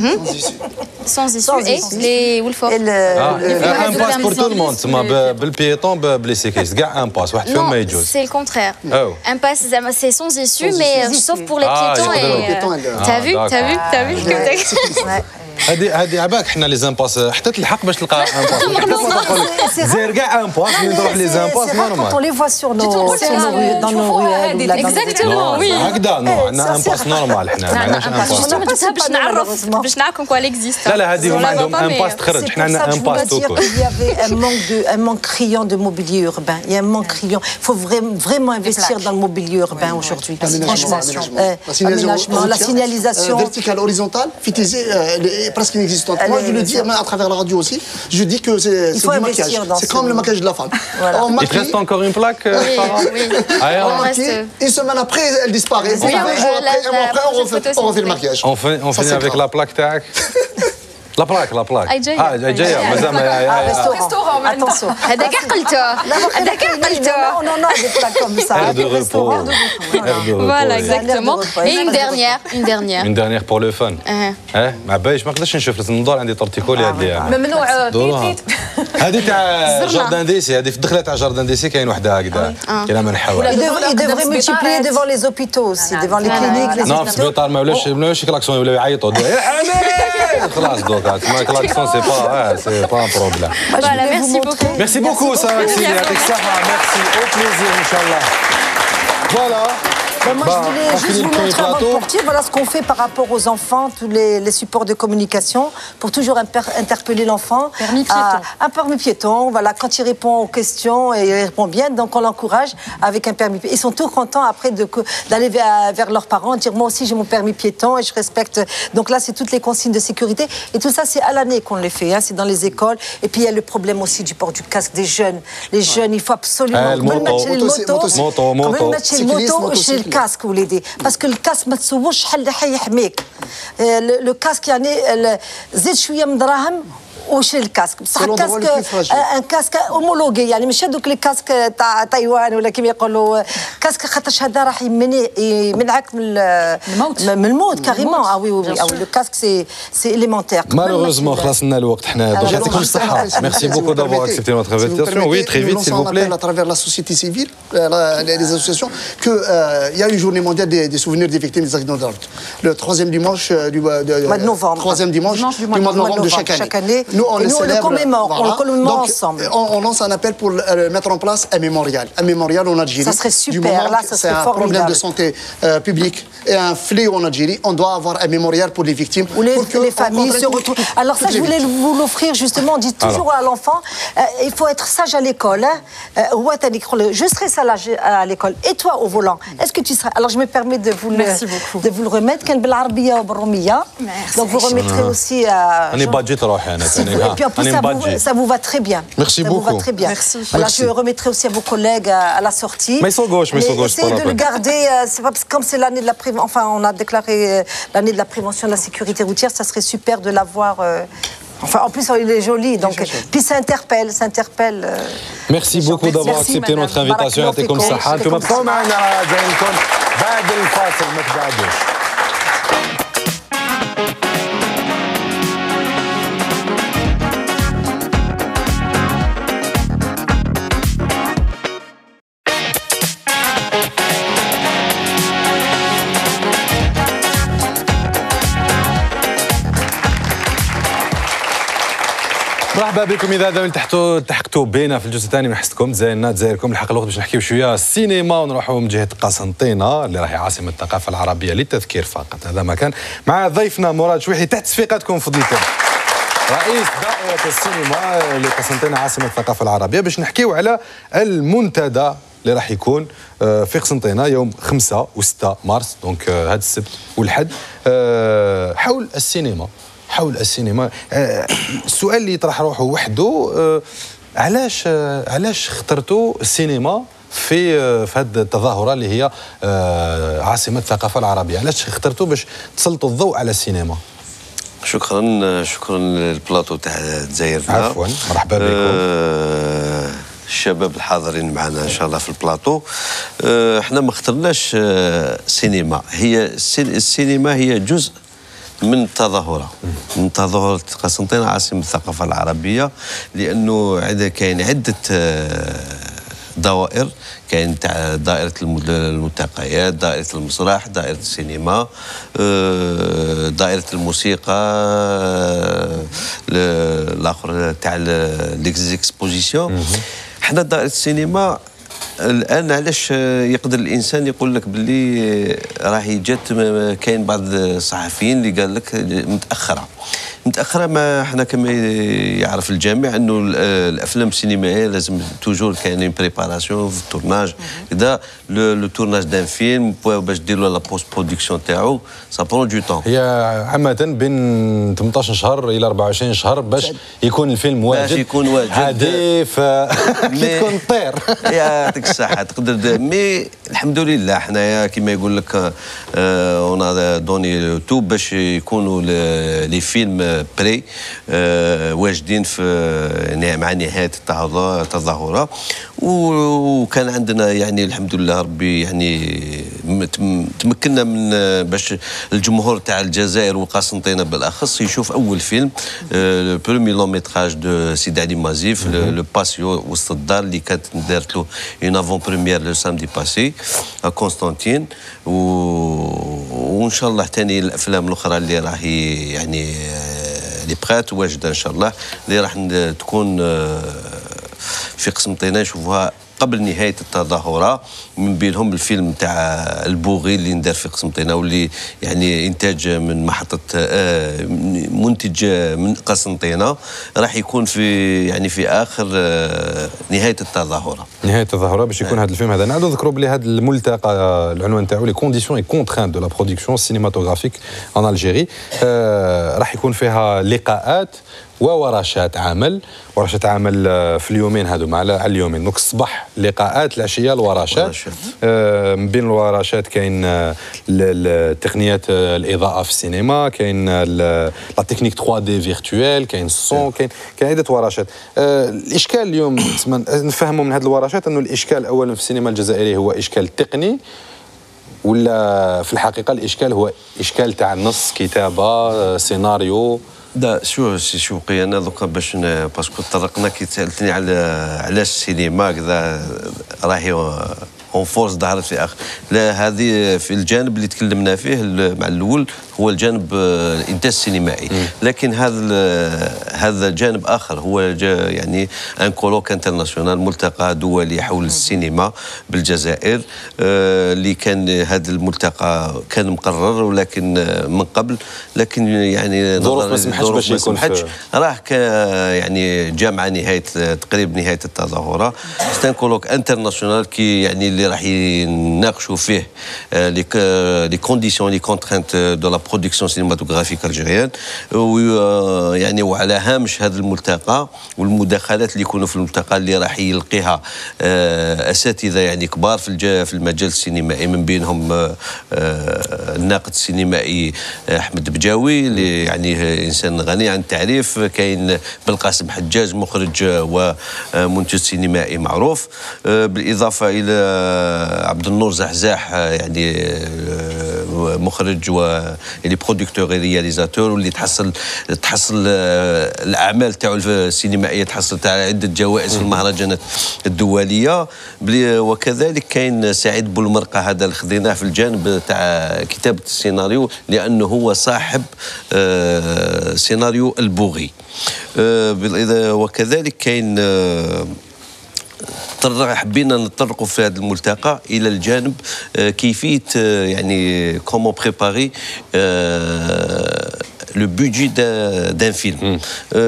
Sans issue et les Wolford. Un passe pour tout le monde. تسمى بالبيتون بالسيكليست كاع ان باس واحد فيهم ما يجوز. C'est le contraire. Un passe c'est sans issue mais sauf pour les piétons et t'as vu t'as vu t'as vu comme هذه هذه عباك حنا لي زامباس حتى تلحق باش تلقى ان باس زير كاع ان باس ملي نروح لي زامباس نورمال on les voit sur nos dans nos ruelles exactement oui هكذا نو عندنا ان باس نورمال حنا ما عندناش ان باس باش نعرف باش نعرفكم كوا اكزيست لا لا هذه هما عندهم ان باس تخرج حنا عندنا ان باس توكو il y avait un manque de un manque criant de mobilier urbain il y a un manque criant il faut vraiment investir dans le mobilier urbain aujourd'hui franchement l'aménagement la signalisation verticale horizontale presque inexistante. Moi, je le dis à travers la radio aussi. Je dis que c'est du maquillage. C'est comme le maquillage de la femme. Voilà. Il te reste encore une plaque, oui, Farah oui. Allez, on maquille, une semaine après, elle disparaît. Oui, un jour après, un mois après, on refait, on refait le maquillage. On, fait, on finit avec la plaque tac. لا بلاك لا بلاك اي جايه اه جايه مازال ريستورون اتونسيون هذاك قلته هذاك قلته on en a des plats comme ça air de repos voilà exactement et une dernière une dernière une dernière pour le fun اه ما بايش ما نقدرش نشوف لازم ندور عندي تورتيكولي هذه ممنوع تيت هذه تاع جاردان ديسي هذه في الدخله تاع جاردان ديسي كاين وحده هكذا كاينه من حوالي il devrait multiplier devant les hôpitaux aussi devant les cliniques les non في السبيطار ما ولاش ما ولاش كلاكسون ولاو يعيطوا خلاص دوك ما كلاكسون سي با سي با ان بروبليم Voilà, merci beaucoup. Merci beaucoup, Sarah Axel. Merci, au plaisir, Inch'Allah. Voilà. Ben moi, bah, je voulais juste vous montrer avant de partir, voilà ce qu'on fait par rapport aux enfants, tous les, les supports de communication, pour toujours interpeller l'enfant. Permis piéton. À, un permis piéton, voilà, quand il répond aux questions et il répond bien, donc on l'encourage avec un permis piéton. Ils sont tout contents après d'aller vers, vers leurs parents, dire moi aussi j'ai mon permis piéton et je respecte. Donc là, c'est toutes les consignes de sécurité. Et tout ça, c'est à l'année qu'on les fait, hein, c'est dans les écoles. Et puis il y a le problème aussi du port du casque des jeunes. Les jeunes, il faut absolument casque وليدي باسكو الكاسك ما تسووش شحال اللي حيحميك لو كاسك يعني زيد شويه من دراهم وشري الكاسك بصح الكاسك ان كاسك اومولوغي يعني مش هذوك لي كاسك تاع تايوان ولا كيما يقولوا كاسك خاطرش هذا راح يمني يمنعك من الموت من الموت كاريمون اه وي وي او لو كاسك سي سي اليمونتير مالوغوزمون خلاص لنا الوقت حنا دوك يعطيكم الصحه ميرسي بوكو دافوار اكسبتي نوتر انفيتاسيون وي تري فيت s'il vous plaît à travers la société civile les associations que il y a une journée mondiale des souvenirs des victimes des accidents de la route le troisième dimanche du mois de novembre troisième dimanche du mois de novembre de chaque année. Nous, on, nous, on le commémore, voilà. on le commémore Donc, ensemble. On, on lance un appel pour euh, mettre en place un mémorial. Un mémorial en Algérie. Ça serait super, là, ça serait formidable. C'est un problème de santé euh, publique et un fléau en Algérie. On doit avoir un mémorial pour les victimes. Où les, pour que les familles se retrouvent. Alors ça, je voulais vous l'offrir justement. On dit toujours Alors. à l'enfant, euh, il faut être sage à l'école. Hein. Euh, je serai sage à l'école. Et toi, au volant, est-ce que tu seras... Alors, je me permets de vous, le, de vous le remettre. Donc, vous remettrez aussi... Et puis en plus, ça vous, ça vous va très bien. Merci ça beaucoup. Ça vous va très bien. Merci. Voilà, Merci. je remettrai aussi à vos collègues à, à la sortie. Mais ils sont gauche, mais ils sont gauche. Essayez de le garder. C'est pas parce que comme c'est l'année de la prévention, enfin, on a déclaré l'année de la prévention de la sécurité routière, ça serait super de l'avoir. Euh, Enfin, en plus, il est joli, donc. Puis ça interpelle, ça interpelle. Euh, Merci beaucoup d'avoir accepté notre invitation. يعطيكم الصحة. أنتم بقوا معنا جايينكم بعد الفاصل ما تبعدوش. مرحبا بكم. اذا التحقتوا التحقتوا بينا في الجزء الثاني من حصتكم تزايرنا تزايركم الحق الوقت باش نحكيو شويه السينما ونروحوا من جهه قسنطينه اللي راهي عاصمه الثقافه العربيه للتذكير فقط. هذا مكان مع ضيفنا مراد شويحي تحت تصفيقاتكم فضلكم رئيس دائره السينما لقسنطينه عاصمه الثقافه العربيه باش نحكيو على المنتدى اللي راح يكون في قسنطينه يوم خمسة وستة مارس دونك هذا السبت والحد حول السينما حول السينما. السؤال اللي يطرح روحه وحده علاش علاش اخترتوا السينما في في هذه التظاهره اللي هي عاصمه الثقافه العربيه؟ علاش اخترتوا باش تسلطوا الضوء على السينما؟ شكرا شكرا للبلاطو تاع تزايرنا. عفوا مرحبا بكم. أه الشباب الحاضرين معنا ان شاء الله في البلاطو. أه احنا ما اخترناش أه سينما، هي السينما هي جزء من التظاهره من تظاهره قسنطينه عاصمه الثقافه العربيه، لانه كاين عده دوائر، كاين تاع دائره الملتقيات، دائره المسرح، دائره السينما، دائره الموسيقى، الاخر تاع ليكسبوزيسيون. حنا دائره السينما الان علاش يقدر الانسان يقول لك باللي راهي جات كاين بعض الصحفيين اللي قال لك متاخره متاخره ما احنا كما يعرف الجميع انه الافلام السينمائيه لازم توجور كاين بريباراسيون في التورناج كذا لو تورناج دان فيلم باش ديروا لا بوست برودكسيون تاعو سا برون دو طون. هي عامه بين ثمانية عشر شهر الى أربعة وعشرين شهر باش يكون الفيلم واجد باش يكون واجد هادف كي تكون طير يعطيك الصحه تقدر. مي الحمد لله حنايا كما يقول لك اون دوني تو باش يكونوا لي فيلم بري واجدين في مع نهايه التظاهره. وكان عندنا يعني الحمد لله ربي يعني تمكنا من باش الجمهور تاع الجزائر وقسنطينه بالاخص يشوف اول فيلم لو برومي لون ميتراج دو سيدي علي مازيف لو باسيو وسط الدار اللي كانت دارت له اون افون بريمير لو سامدي باسي ا كونستانتين. وان شاء الله ثاني الافلام الاخرى اللي راهي يعني اللي بقات واجده ان شاء الله اللي راح تكون في قسنطينه نشوفوها قبل نهايه التظاهره، من بينهم الفيلم تاع البوغي اللي ندار في قسنطينه واللي يعني انتاج من محطه منتج من قسنطينه راح يكون في يعني في اخر نهايه التظاهره. نهايه التظاهره باش يكون هذا الفيلم هذا. نعاودوا نذكروا بلي هذا الملتقى العنوان تاعو لي كونديسيون اي كونترانت دو لا برودكسيون سينماتوغرافيك ان الجيري. راح يكون فيها لقاءات وورشات عمل ورشات عمل في اليومين هذو على اليومين. دونك الصباح لقاءات، العشيه الورشات. آه من بين الورشات كاين التقنيات الاضاءه في السينما، كاين لا تكنيك ثري دي فيرتوال، كاين الصون، كاين كاين عده ورشات. آه الاشكال اليوم نفهموا من هذه الورشات انه الاشكال اولا في السينما الجزائريه هو اشكال تقني، ولا في الحقيقه الاشكال هو اشكال تاع نص كتابه سيناريو؟ لا شو سي شوقي انا دوكا باش باسكو طرقنا كي سالتني على علاش السينما كذا راهي اون فورس ظهرت في اخر. لا هذه في الجانب اللي تكلمنا فيه مع الاول هو الجانب الانتاج السينمائي، لكن هذا هذا جانب اخر هو يعني ان كولوك انترناسيونال، ملتقى دولي حول السينما بالجزائر اللي كان هذا الملتقى كان مقرر ولكن من قبل، لكن يعني ظروف ما سمحتش باش يكون راه يعني جاء مع نهايه تقريب نهايه التظاهره. سي ان كولوك انترناسيونال كي يعني اللي راح يناقشوا فيه لي كونديسيون لي كونترانت دو لا برودكسيون سينماتوغرافيك الجيريان، ويعني وعلى هامش هذا الملتقى والمداخلات اللي يكونوا في الملتقى اللي راح يلقيها اساتذه يعني كبار في في المجال السينمائي، من بينهم الناقد السينمائي احمد بجاوي اللي يعني انسان غني عن التعريف، كاين بالقاسم حجاج مخرج ومنتج سينمائي معروف، بالاضافه الى عبد النور زحزاح يعني مخرج و يعني برودكتور رياليزاتور واللي تحصل تحصل الاعمال تاعو السينمائيه تحصل تاع عده جوائز في المهرجانات الدوليه. وكذلك كاين سعيد بولمرقه هذا اللي خديناه في الجانب تاع كتابه السيناريو لانه هو صاحب سيناريو البوغي. وكذلك كاين حبينا نتطرقوا في هذا الملتقى الى الجانب كيفيه يعني كومون بريباري لو بودجي دان فيلم.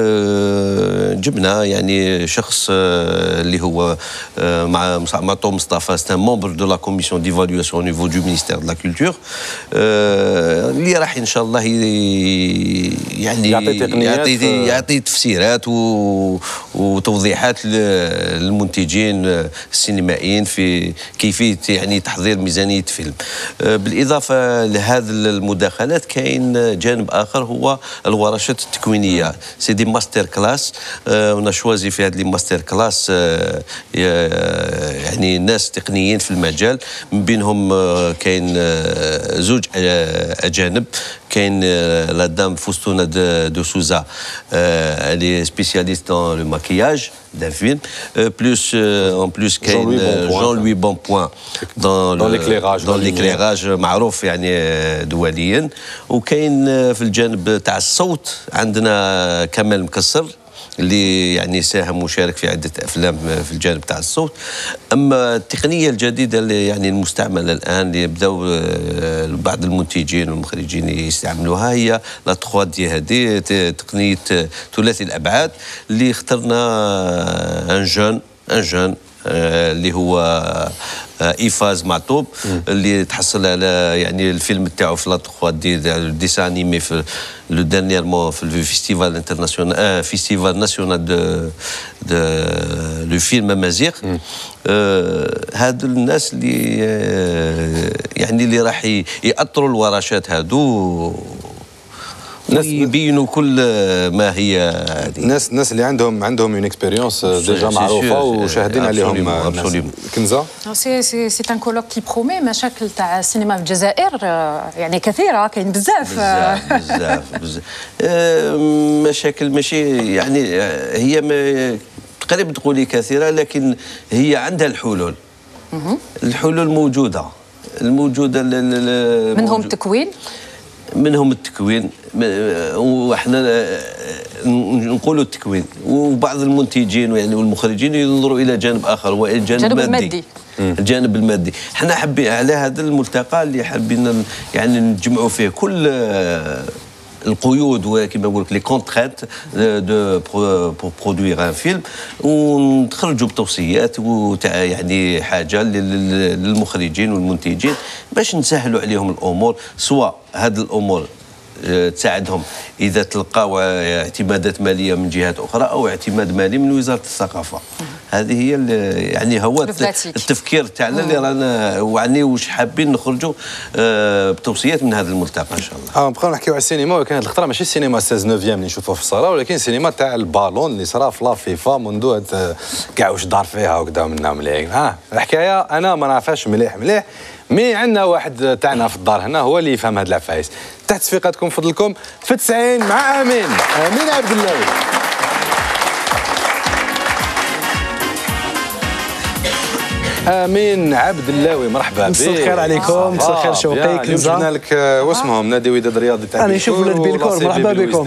جبنا يعني شخص اللي هو مع معطو مصطفى سي ممبر دو لا كوميسيون ديفالواسيون او نيفو دو مينيستير دو لا كولتور اللي راح ان شاء الله يعني يعطي يعطي تفسيرات وتوضيحات للمنتجين السينمائيين في كيفيه يعني تحضير ميزانيه فيلم. بالاضافه لهذه المداخلات كاين جانب اخر هو الورشات التكوينيه سي دي ماستر كلاس. ونا شوازي في هذه لي ماستر كلاس يعني ناس تقنيين في المجال من بينهم كاين زوج اجانب كاين لا دام فوستونا دو سوزا اللي سبيسياليست دون لو ماكياج d'un film, euh, plus euh, en plus كاين Jean-Louis Bonpoint dans dans l'éclairage dans l'éclairage معروف يعني دوليا. وكاين في الجانب تاع الصوت عندنا كمال مكسر اللي يعني ساهم وشارك في عده افلام في الجانب تاع الصوت. اما التقنيه الجديده اللي يعني المستعمله الان اللي بداو بعض المنتجين والمخرجين يستعملوها هي لا ثري دي هذه تقنيه ثلاثي الابعاد اللي اخترنا ان جون ان جون اللي هو ايفاز معطوب اللي تحصل على يعني الفيلم تاعو في لا ثري دي ديسان انيمي في لو ديرنييرمون في الفيستيفال انترناسيونال فيستيفال ناسيونال دو دو لو فيلم امازيغ. هادو الناس اللي يعني اللي راح ياطروا الورشات هادو يبينوا كل ما هي الناس الناس اللي عندهم عندهم اون اكسبيريونس ديجا معروفه وشاهدين عليهم. كنزه سي سي سي ان كولوك كي برومي مشاكل تاع السينما في الجزائر يعني كثيره كاين بزاف بزاف بزاف مشاكل ماشي يعني هي تقريبا تقولي كثيره لكن هي عندها الحلول. الحلول موجوده الموجوده منهم التكوين منهم التكوين وحنا نقولوا التكوين. وبعض المنتجين يعني والمخرجين ينظروا الى جانب اخر هو الجانب المادي. الجانب المادي احنا حابين على هذا الملتقى اللي حابين يعني نجمعوا فيه كل القيود وكما نقول لك لي كونترينت دو بور برودوير ان فيلم ونخرجوا بتوصيات وتاع يعني حاجه للمخرجين والمنتجين باش نسهلوا عليهم الامور سواء هذه الامور تساعدهم اذا تلقاو اعتمادات ماليه من جهات اخرى او اعتماد مالي من وزاره الثقافه. هذه هي يعني هو التفكير تاعنا اللي رانا يعني واش حابين نخرجوا بتوصيات من هذا الملتقى ان شاء الله. اه نبقاو نحكيو على السينما ولكن هذه الخطره ماشي السينما ستة عشر نوفيام اللي نشوفوه في الصاله ولكن السينما تاع البالون اللي صرا في لا فيفا منذ كاع واش دار فيها وكذا منا مليح. ها الحكايه انا ما نعرفهاش مليح مليح مي عندنا واحد تاعنا في الدار هنا هو اللي يفهم هاد العفايس. تحت صفيقتكم فضلكم في تسعين مع امين امين عبد اللاوي. امين عبد اللاوي مرحبا بك. مساء الخير عليكم. مساء الخير شوقي كنزه. جبنا لك واسمهم نادي وداد الرياضي تاع انا نشوف ولاد بيلكور. مرحبا بكم.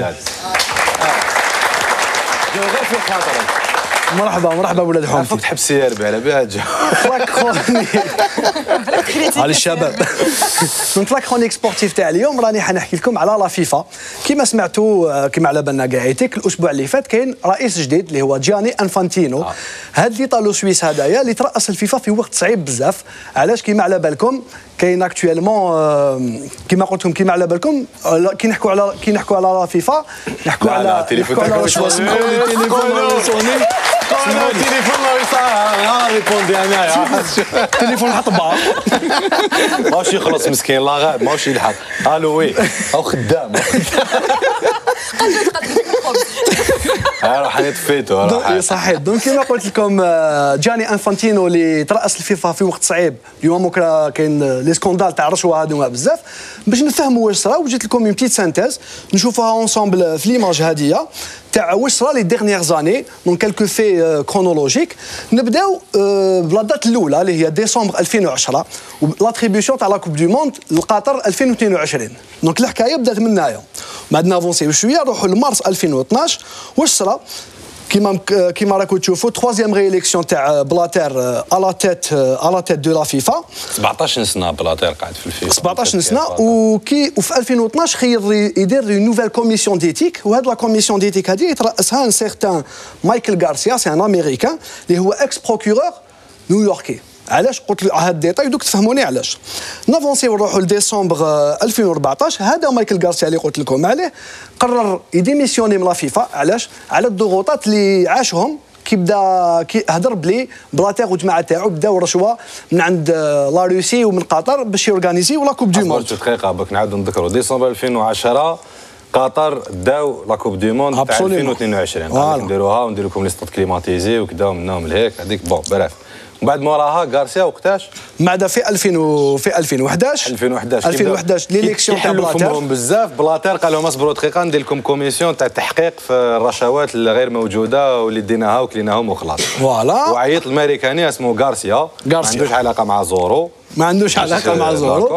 غير في خاطرك. مرحبا مرحبا ولاد حومتي. عرفك تحب السياربي على بها جو. فلاك كرونيك على الشباب. من فلاك كرونيك سبورتيف تاع اليوم راني حنحكي لكم على لا فيفا. كما سمعتوا كما على بالنا قاعدتك الاسبوع اللي فات كاين رئيس جديد اللي هو جياني انفانتينو. هذا ليطالو سويس هذايا اللي ترأس الفيفا في وقت صعيب بزاف. علاش كما على بالكم كاين اكطوالمون كما قلت لكم كما على بالكم كي نحكوا على كي نحكوا على لا فيفا نحكوا على تليفون واش اسمحوا لي تليفون سوني التليفون لا يصير ريبوندي انايا التليفون حط بعض ماشي يخلص مسكين لا غاب ماشي يلحق الو وي او خدام قلبت قلبت الخبز. راح نتفيتوا صحيح. دونك كما قلت لكم جاني انفانتينو اللي ترأس الفيفا في وقت صعيب، اليوم كاين لي سكوندال تاع الرشوه هذوما بزاف، باش نفهموا واش صرا وجدت لكم اون بتيت سانتيز نشوفوها اونسومبل في ليماج هذه تاع واش صرا لي ديرنيير زاني، دونك كالكو في كرونولوجيك. نبداو بلا دات الاولى اللي هي ديسمبر ألفين وعشرة لاتريبيوسيون تاع لا كوب دو موند لقطر ألفين واثنين وعشرين. دونك الحكايه بدات من هنايا، بعد نافونسيو شويه نروحوا لمارس ألفين واثناش. واش صرا؟ كيما كيما راكم تشوفوا تروازيام ريليكسيون تاع بلاتير على تيت على تيت دو لا فيفا. سبعطاش سنه بلاتير قاعد في الفيفا، سبعطاش سنه. وكي وفي ألفين واثناش خير يدير اون نوفيل كوميسيون ديتيك، وهاد لا كوميسيون ديتيك هذه يترأسها ان سيغتان مايكل غارسيا، سي ان امريكان اللي هو اكس بروكورور نيويوركي. علاش قلت هاد الديتاي دوك تفهموني علاش. نافونسيو نروحوا لديسمبر ألفين وأربعطاش. هذا مايكل غارسيا اللي قلت لكم عليه قرر يديميسيوني من لا فيفا. علاش؟ على الضغوطات اللي عاشهم كي بدا كي هضر بلي بلاتير والجماعه تاعو بداو رشوه من عند لا روسي ومن قطر باش يورغانيزيو لا كوب دو موند. دقيقه باك نعاودوا نذكروا ديسمبر ألفين وعشرة قطر داو لا كوب دو موند تاع ألفين واثنين وعشرين، غادي نديروها وندير لكم لي ستاد كليماتيزي وكذا ومنهم لهيك هذيك بون بريف. وبعد موراها غارسيا وقتاش؟ بعد في ألفين و... في ألفين وأحداش ألفين وأحداش ألفين وأحداش ليليكسيون تاع بلاتير بزاف. بلاتير قال لهم اصبروا دقيقه ندير لكم كوميسيون تاع التحقيق في الرشوات اللي غير موجوده واللي ديناها وكليناهم وخلاص. فوالا. وعيط الماريكاني اسمه غارسيا، ما عندوش علاقه مع زورو، ما عندوش علاقه مع زورو.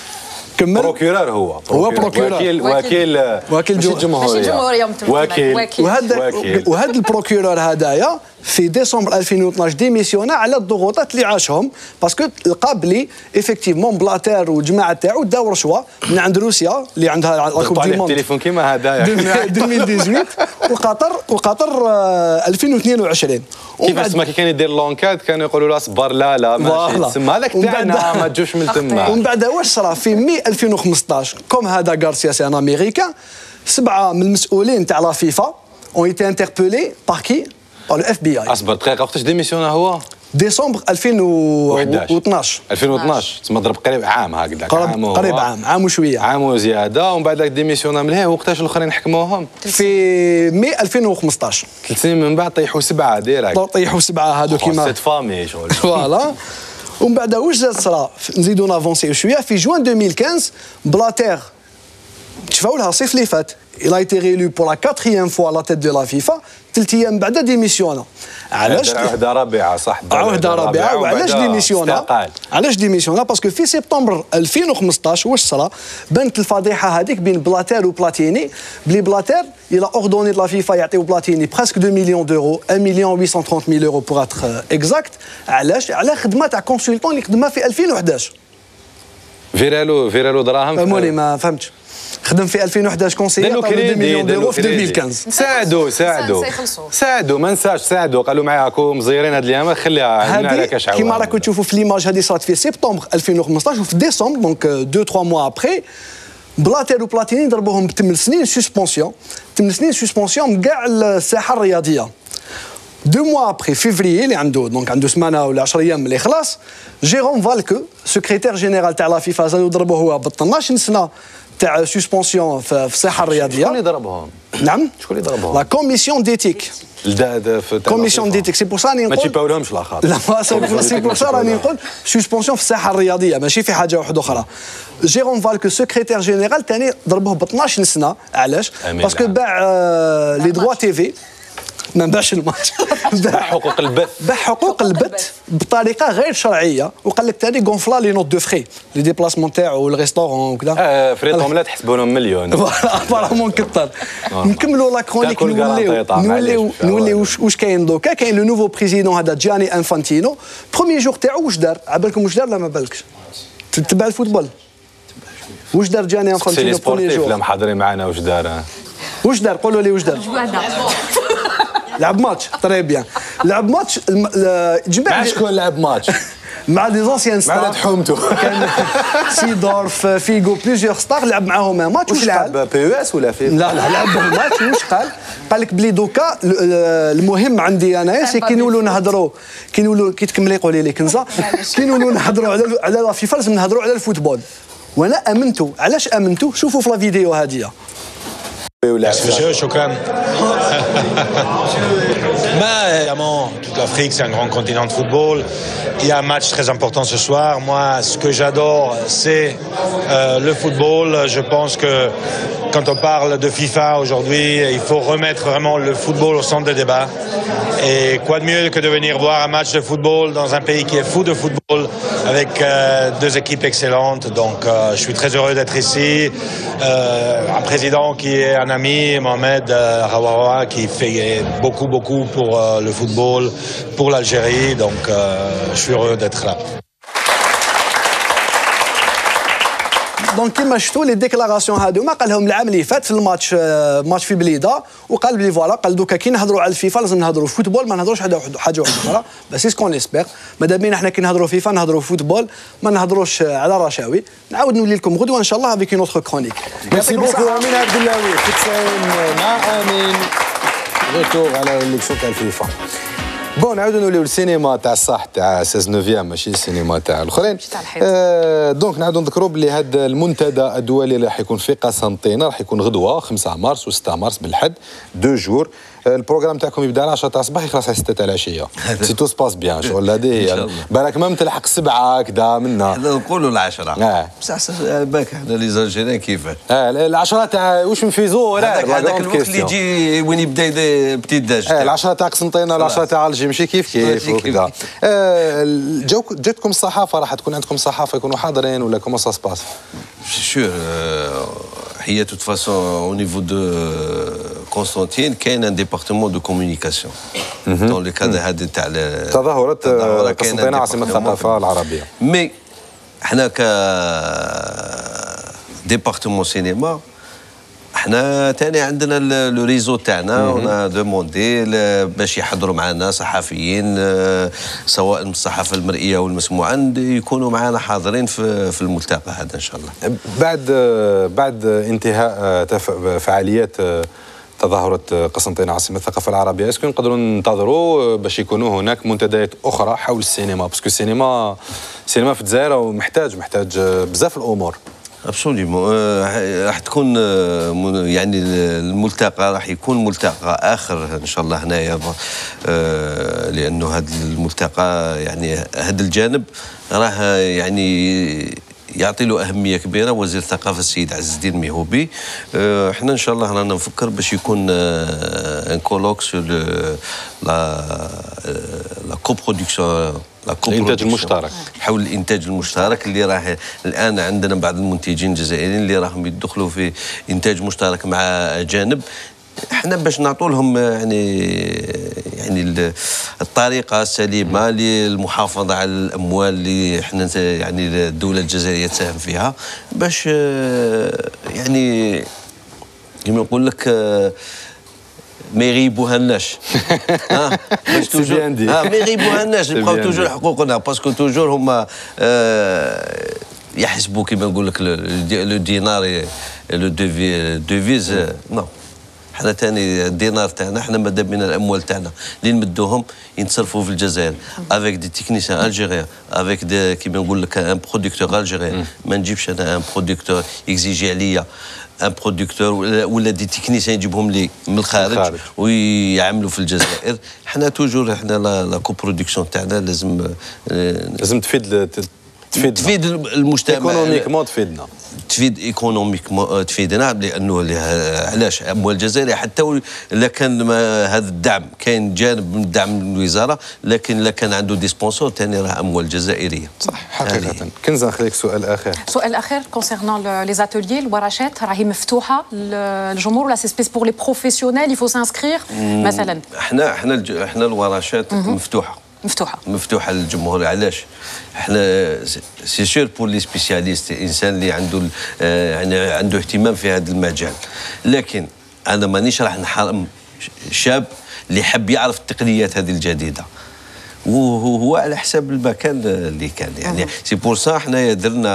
كمل. بروكورور هو هو بروكورور وكيل وكيل وكيل الجمهوريه وكيل. وهذا وهذا البروكورور هذايا في ديسمبر ألفين واثناش ديميسيونا على الضغوطات اللي عاشهم، باسكو لقى بلي افيكتيفمون بلاتير والجماعه تاعو داو رشوه من عند روسيا اللي عندها لا كوب دي موند التليفون كيما هذايا ألفين وثمانية عشر وقطر وقطر ألفين واثنين وعشرين. كيفاش تما كي كان يدير لونكاد كانوا يقولوا له اصبر لا لا ماشي تسمى هذاك تاعنا ما تجوش من تما. ومن بعد واش صرا في مي ألفين وخمسطاش كوم هذا غارسيا سي ان امريكان، سبعه من المسؤولين تاع لا فيفا اون ايتي انتربولي بار كي بار لو اف بي اي. اصبر دقيقه وقتاش ديميسيونا هو؟ ديسمبر ألفين واثناش. ألفين واثناش تسمى ضرب قريب عام هكذا. قريب, قريب عام عام وشويه. عام وزياده. ومن بعد ديميسيونا من هنا وقتاش الاخرين حكموهم؟ في مي ألفين وخمسطاش. ثلاث سنين من بعد طيحوا سبعه ديريكت. طيحوا سبعه هذو كيما سيت فامي شغل. فوالا. ومن بعد واش زاد صرا نزيدو نافونسيو شويه في جوان ألفين وخمسطاش بلاتير تشفاو لها الصيف اللي فات il a été réélu pour la quatrième fois à la tête de la FIFA. ثلاث ايام بعد ديميسيونا. علاش؟ عهده رابعه صح. عهده رابعه. وعلاش ديميسيونا؟ علاش ديميسيونا؟ باسكو في سبتمبر ألفين وخمسطاش واش صرا؟ بانت الفضيحه هذيك بين بلاتير وبلاتيني، بلي بلاتير الى اوردوني دو لا فيفا يعطيو بلاتيني بريسك اثنين مليون دورو، واحد مليون ثمانمائة وثلاثين ألف يورو بور اتر اكزاكت. علاش؟ على خدمه تاع كونسلتون اللي خدمها في ألفين وأحداش. فيرالو فيرالو دراهم. موني ما فهمتش. خدم في ألفين وأحداش كونسيير طلبوا اثنين مليون دورو في ألفين وخمسطاش. ساعدوا ساعدوا ساعدوا ما نساش ساعدوا قالوا معاكم مزيرين هاد الايام خليها عندنا على كاش عوام. كيما راكم تشوفوا في ليماج هذه صارت في سبتمبر ألفين وخمسطاش وفي ديسمبر دونك دو تخوا موا ابري بلاتير وبلاتيني ضربوهم بثمان سنين سسبونسيون، ثمان سنين سسبونسيون من كاع الساحه الرياضيه. دو موا ابري فيفري اللي عنده دونك عنده سمانه ولا عشرة ايام اللي خلاص جيروم فالكو سكرتير جينيرال تاع لا فيفا زادوا ضربوه هو ب اثناش سنه تاع سسبونسيون في الساحه الرياضيه. شكون اللي ضربهم؟ نعم شكون اللي ضربهم؟ لا كوميسيون ديتيك. كوميسيون ديتيك سي بور سا راني نقول ما تيباولهمش لا خاطر. لا سي بور سا راني نقول سسبونسيون في الساحه الرياضيه ماشي في حاجه واحده اخرى. جيروم فالكو سكرتير جينيرال ثاني ضربوه ب اثناش سنه. علاش؟ باسكو باع لي دروا تي في ما باعش الماتش. باع حقوق البث. باع حقوق البث بطريقه غير شرعيه. وقال لك ثاني غونفلا لي نوت دو فري لي ديبلاسمون تاعو والريستورون وكذا. اه فريتهم لا تحسبوا لهم مليون. فوالا ابارامون كثر. نكملوا لا كرونيك نوليو نوليو نوليو واش كاين دوكا. كاين لو نوفو بريزيدون هذا جاني انفانتينو. بروميي جور تاعو واش دار؟ عبالكم واش دار لا ما بالكش؟ تتبع الفوتبول؟ واش دار جاني انفانتينو بروميي جور؟ لا محاضرين معنا واش دار؟ واش دار؟ قولوا لي واش دار؟ لعب ماتش تري بيان. لعب ماتش جمع مع شكون لعب ماتش؟ مع لي زونسيان ستار. مع حومتو. كان سيدورف فيغو بليزيور ستار لعب معاهم ماتش. واش لعب بي او اس ولا فين؟ لا لا لعب ماتش. واش قال؟ قال لك بلي دوكا المهم عندي انايا سي كي نولوا نهضروا كي نولوا كي تكملي قولي لي كنزه كي نولوا نهضروا على على لا فيفا لازم نهضروا على الفوتبول. وانا امنتو. علاش امنتو؟ شوفوا في لا فيديو هذه. Merci monsieur, shukran. Ben, évidemment, toute l'Afrique, c'est un grand continent de football. Il y a un match très important ce soir. Moi, ce que j'adore, c'est euh, le football. Je pense que quand on parle de FIFA aujourd'hui, il faut remettre vraiment le football au centre des débats. Et quoi de mieux que de venir voir un match de football dans un pays qui est fou de football, avec euh, deux équipes excellentes. Donc, euh, je suis très heureux d'être ici. Euh, un président qui est un ami, Mohamed euh, Rawawa, qui fait beaucoup, beaucoup pour euh, le football, pour l'Algérie. Donc, euh, je suis heureux d'être là. دونك كيما شفتوا لي ديكلاراسيون هادوما قالهم العام اللي فات في الماتش ماتش في بليده وقال بلي فوالا قال دوكا كي نهضروا على الفيفا لازم نهضروا فوتبول ما نهضروش حاجه حاجه اخرى بس سي سكون اسبير مادام بينا حنا كي نهضروا فيفا نهضروا فوتبول ما نهضروش على رشاوي نعاود نولي لكم غدوه ان شاء الله افيك اون اوتر كرونيك ميرسي بوكو امين عبد اللاوي في تسعين مع امين ريتور على الكسوك الفيفا بون نعاودو نوليو للسينما تاع الصح تاع ستة عشر ماشي السينما تاع الاخرين آه دونك نعاودو نذكروا بلي هذا المنتدى الدولي اللي راح يكون في قسنطينه راح يكون غدوه خمسة مارس و6 مارس بالحد دو جور البروغرام تاعكم يبدا على عشرة تاع الصباح يخلص على ستة تاع العشيه سي تو سباس بيان شغل هذه بالك ما تلحق السبعه كذا منا حنا نقولوا العشرة اه بصح بالك حنا لي زالجيريان كيفاش اه العشرة تاع واش نفيزو هذاك هذاك الوقت اللي يجي وين يبدا بتي داج اه العشرة تاع قسنطينه العشرة تاع الجي ماشي كيف كيف وكذا جاوك جاتكم الصحافه راح تكون عندكم صحافه يكونوا حاضرين ولا كومون سا سباس سور هي توت فاسون او نيفو دو كونستانتين كاين ان ديبارتمون دو كومونيكاسيون دون لو كادر هذا تاع تظاهرات قسنطينه عاصمه الثقافه العربيه مي حنا ك ديبارتمون سينما حنا ثاني عندنا لو ريزو تاعنا ونا دوموندي باش يحضروا معنا صحفيين سواء من الصحافه المرئيه والمسموعه يكونوا معنا حاضرين في في الملتقى هذا ان شاء الله. بعد بعد انتهاء فعاليات تظاهرة قسنطينة عاصمة الثقافة العربية، اسكو نقدروا ننتظروا باش يكونوا هناك منتديات أخرى حول السينما؟ باسكو السينما السينما في الجزائر محتاج محتاج بزاف الأمور. ابسوليومون راح تكون يعني الملتقى راح يكون ملتقى اخر ان شاء الله هنايا لانه هذا الملتقى يعني هذا الجانب راه يعني يعطي له اهميه كبيره وزير الثقافه السيد عز الدين ميهوبي احنا ان شاء الله رانا نفكر باش يكون ان كولوك سور لا لا كوبرودكسيون الانتاج المشترك حول الانتاج المشترك اللي راه الان عندنا بعض المنتجين الجزائريين اللي راهم يدخلوا في انتاج مشترك مع اجانب احنا باش نعطوا لهم يعني يعني الطريقه السليمه للمحافظه على الاموال اللي احنا يعني الدوله الجزائريه تساهم فيها باش يعني كما نقول لك ما يغيبوهالناش ها باش توجور ها ما يغيبوهالناش نبقاو توجور حقوقنا باسكو توجور هما يحسبوا كما نقول لك لو دينار لو ديفيز نو حنا ثاني الدينار تاعنا حنا مادام من الاموال تاعنا اللي نمدوهم ينتصرفوا في الجزائر افيك دي تكنيسيان الجيريان افيك دي كيما نقول لك ان برودكتور الجيريان ما نجيبش انا ان برودكتور يكزيجي عليا ان برودكتور ولا دي تكنيسيان يجيبهم لي من الخارج ويعملوا في الجزائر حنا توجور حنا لا كوبرودكسيون تاعنا لازم لازم تفيد تفيد تفيد المجتمع ايكونوميكمون تفيدنا تفيد ايكونوميكمون تفيدنا لانه علاش اموال الجزائر حتى الا كان هذا الدعم كاين جانب من الدعم من الوزاره لكن الا كان عنده دي سبونسور ثاني راه اموال جزائريه صح حقيقه. كنزه نخليك سؤال اخر سؤال اخر كونسيرنون لي زاتوليي الورشات راهي مفتوحه للجمهور ولا سي سبيس بور لي بروفيسيونيل يفو سانسكرير مثلا احنا احنا احنا الورشات مفتوحه مفتوحه مفتوحه للجمهور علاش احنا سي سور بور لي سبيسياليست انسان اللي عنده يعني عنده اهتمام في هذا المجال لكن انا مانيش راح نحرم شاب اللي حب يعرف التقنيات هذه الجديده وهو على حساب المكان اللي كان يعني سي بور سا حنا درنا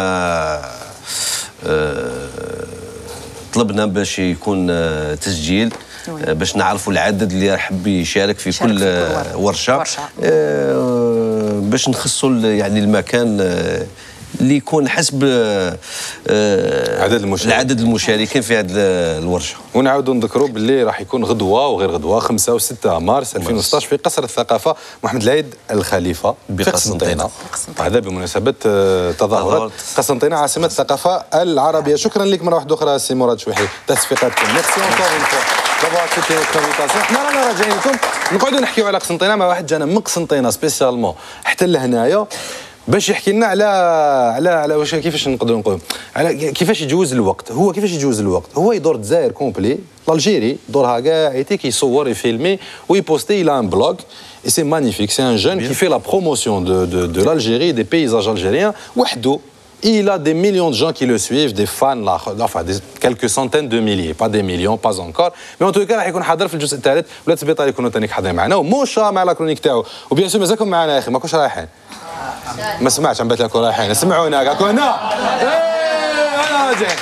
اه طلبنا باش يكون تسجيل باش نعرفوا العدد اللي يحب يشارك في كل ورشه, ورشة. آه باش نخصوا يعني المكان اللي يكون حسب عدد المشاركين عدد المشاركين في هذه الورشه. ونعاودوا نذكروا باللي راح يكون غدوه وغير غدوه خمسة وستة مارس ألفين وستة عشر في قصر الثقافه محمد العيد الخليفه في قسنطينه. هذا بمناسبه تظاهرات قسنطينه عاصمه الثقافه العربيه. شكرا لك مره واحده اخرى سي مراد شويحي تصفيقاتكم. ميرسي اونكور اون فوا دابا اكسبتي الانفيتاسيون. حنا رانا راجعين لكم نقعدوا نحكيو على قسنطينه مع واحد جانا من قسنطينه سبيسيالمون حتى لهنايا باش يحكي لنا على على على واش كيفاش نقدروا نقولوا على كيفاش يجوز الوقت. هو كيفاش يجوز الوقت؟ هو يدور الجزائر كومبلي الجيري دورها كاع ايتي كيصور يفيلمي ويبوستي الى ان بلوغ اي سي مانيفيك. سي ان جون كي في لا بروموسيون دو دو دو l'Algérie des paysages algériens وحده. Il a des millions de gens qui le suivent, des fans, là, enfin des, quelques centaines de milliers, pas des millions, pas encore. Mais en tout cas راح يكون حاضر في الجزء الثالث ولا تسبيطار يكونوا ثاني حاضرين معنا وموشا مع لا كرونيك تاعو. وبيان سور مازالكم معنا يا اخي ماكوش رايحين. ما سمعتش عم بات لكم رايحين سمعونا كاكو هنا. ايه انا راجعين.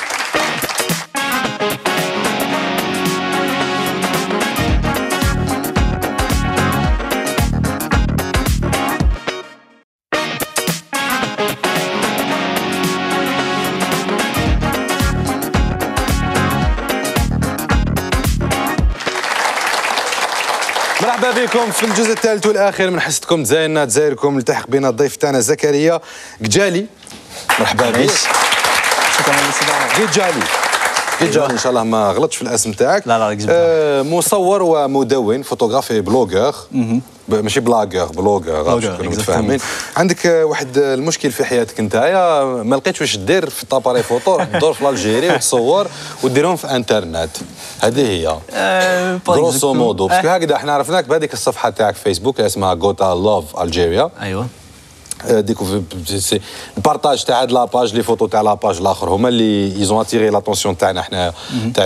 مرحبا بكم في الجزء الثالث والاخير من حصتكم تزايرنا تزايركم. التحق بنا الضيف تاعنا زكريا قجالي. مرحبا بك. شكرا للاستضافه. قجالي قجالي ان شاء الله ما غلطش في الاسم تاعك. لا لا آه مصور ومدون فوتوغرافي بلوغر ماشي بلاغر بلوغر كنا متفاهمين. عندك واحد المشكل في حياتك نتايا ما لقيتش واش دير في طاباري فوتو تدور في الجيري وتصور وديرهم في انترنت. هذه هي غروسو مودو باسكو هكذا احنا عرفناك بهذيك الصفحه تاعك في فيسبوك اسمها غوتا لوف الجيريا. ايوه ديكو البارطاج تاع هاد لاباج لي فوتو تاع لاباج الاخر هما اللي يزون اتيري لاتونسيون تاعنا حنا تاع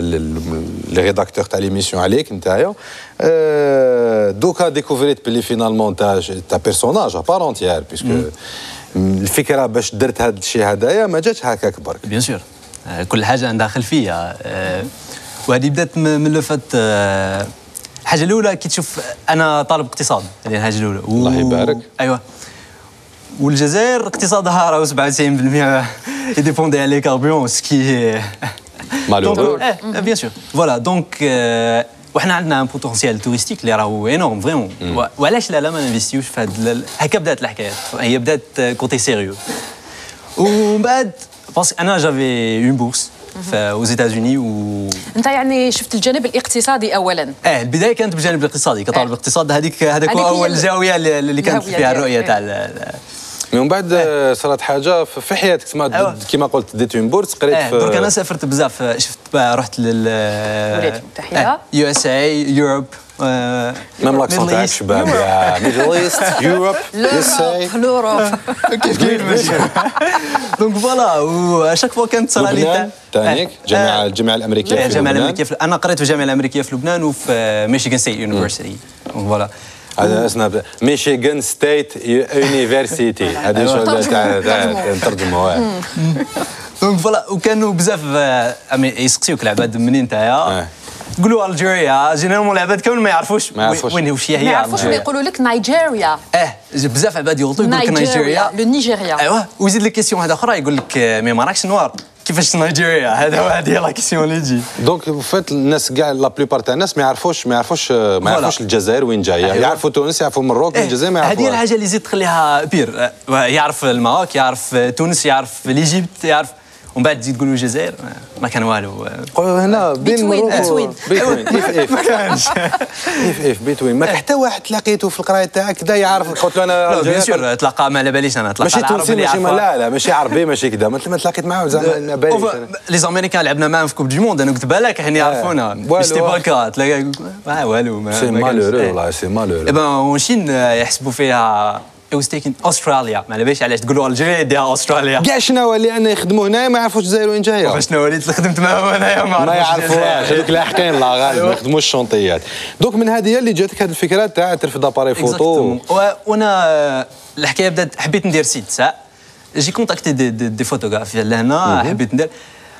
لي ريداكتور تاع ليميسيون عليك نتايا. دوكا ديكوفريت بلي فينالمون تاع تاع بيرسوناج ابار اونتيير باسكو الفكره باش درت هذا الشيء هذايا ما جاتش هكاك برك. بيان سور كل حاجه عندها خلفيه وهذه بدات من لو فات. الحاجه الاولى كي تشوف انا طالب اقتصاد هذه الحاجه الاولى. الله يبارك. ايوه والجزائر اقتصادها راه سبعة وتسعين بالمئة يديبوندي على لي كاربيون سكي مالورو. بيان سور فوالا دونك وحنا عندنا ان بوتونسيال توريستيك اللي راهو انورم فريمون. وعلاش لا لا ما نفيستيوش في هاد هكا بدات الحكايه. هي بدات كوتي سيريو ومن بعد باسكو انا جافي اون بورس aux États-Unis و انت يعني شفت الجانب الاقتصادي اولا. اه البدايه كانت بالجانب الاقتصادي كطالب اقتصاد. هذيك هذاك هو اول زاويه اللي كانت فيها الرؤيه تاع. من بعد صارت حاجه في حياتك تما كيما قلت ديت اون بورس قريت في. درك انا سافرت بزاف شفت رحت لل الولايات المتحده يو اس اي يوروب ميم لاكسون تاعك شباب يا ميدل ايست يوروب يو اس اي لوروب كيف كيف. دونك فوالا واشاك فوا كانت صرا لي تانيك الجامعه الجامعه الامريكيه في الجامعه الامريكيه انا قريت في الجامعه الامريكيه في لبنان وفي ميشيغان ستيت يونيفرسيتي. فوالا هذا اسمها ميشيغان ستيت يونيفرسيتي. هذه شغل تاع تاع نترجموا. دونك فوالا وكانوا بزاف يسقسيوك العباد منين نتايا تقولوا الجيريا جينيرالمون العباد كامل ما يعرفوش وين واش هي هي. ما يعرفوش يقولوا لك نيجيريا. اه بزاف عباد يغلطوا يقول لك نيجيريا لو نيجيريا. ايوه ويزيد لك كيسيون هذا اخرى يقول لك مي ما راكش نوار كيفاش نيجيريا. هذا هذه لا كيسيون اللي تجي. دونك فات الناس كاع لا بليبار تاع الناس ما يعرفوش ما يعرفوش ما يعرفوش الجزائر وين جايه. يعرفوا تونس يعرفوا المروك والجزائر ما يعرفوش. هذه الحاجه اللي زيد تخليها بير. يعرف الماروك يعرف تونس يعرف ليجيبت يعرف ومن بعد تزيد تقولوا الجزائر ما كان والو. هنا بين بيتوين بيتوين اف اف ما كانش اف اف بيتوين. ما حتى واحد تلاقيته في القرايه تاعك كذا يعرف. قلت له انا بيان سور تلاقى ما على باليش انا تلاقى ماشي تونسي ماشي لا لا ماشي عربي ماشي كذا ما تلاقيت معاه زعما باليش. لي زاميريكان لعبنا معاهم في كوب دي موند انا قلت بالك حنا يعرفونا سيتي با الكا تلاقى ما والو. سي مالورو والله سي مالورو. اي بان ونشين يحسبوا فيها It was taken Australia. ما على باليش علاش تقولوا الجيريا ديها استراليا. كاع شنو اللي انا يخدموا هنايا ما يعرفوش الجزائر وين جايه. شنو اللي خدمت معاهم انايا ما يعرفوهاش. هذوك لاحقين لا غالب ما يخدموش الشونطيات. دوك من هذه هي اللي جاتك هذه الفكره تاع ترفد اباري فوتو. وانا الحكايه بدات حبيت ندير سيت ساعه جي كونتاكتي دي, دي, دي فوتوغراف لهنا حبيت ندير.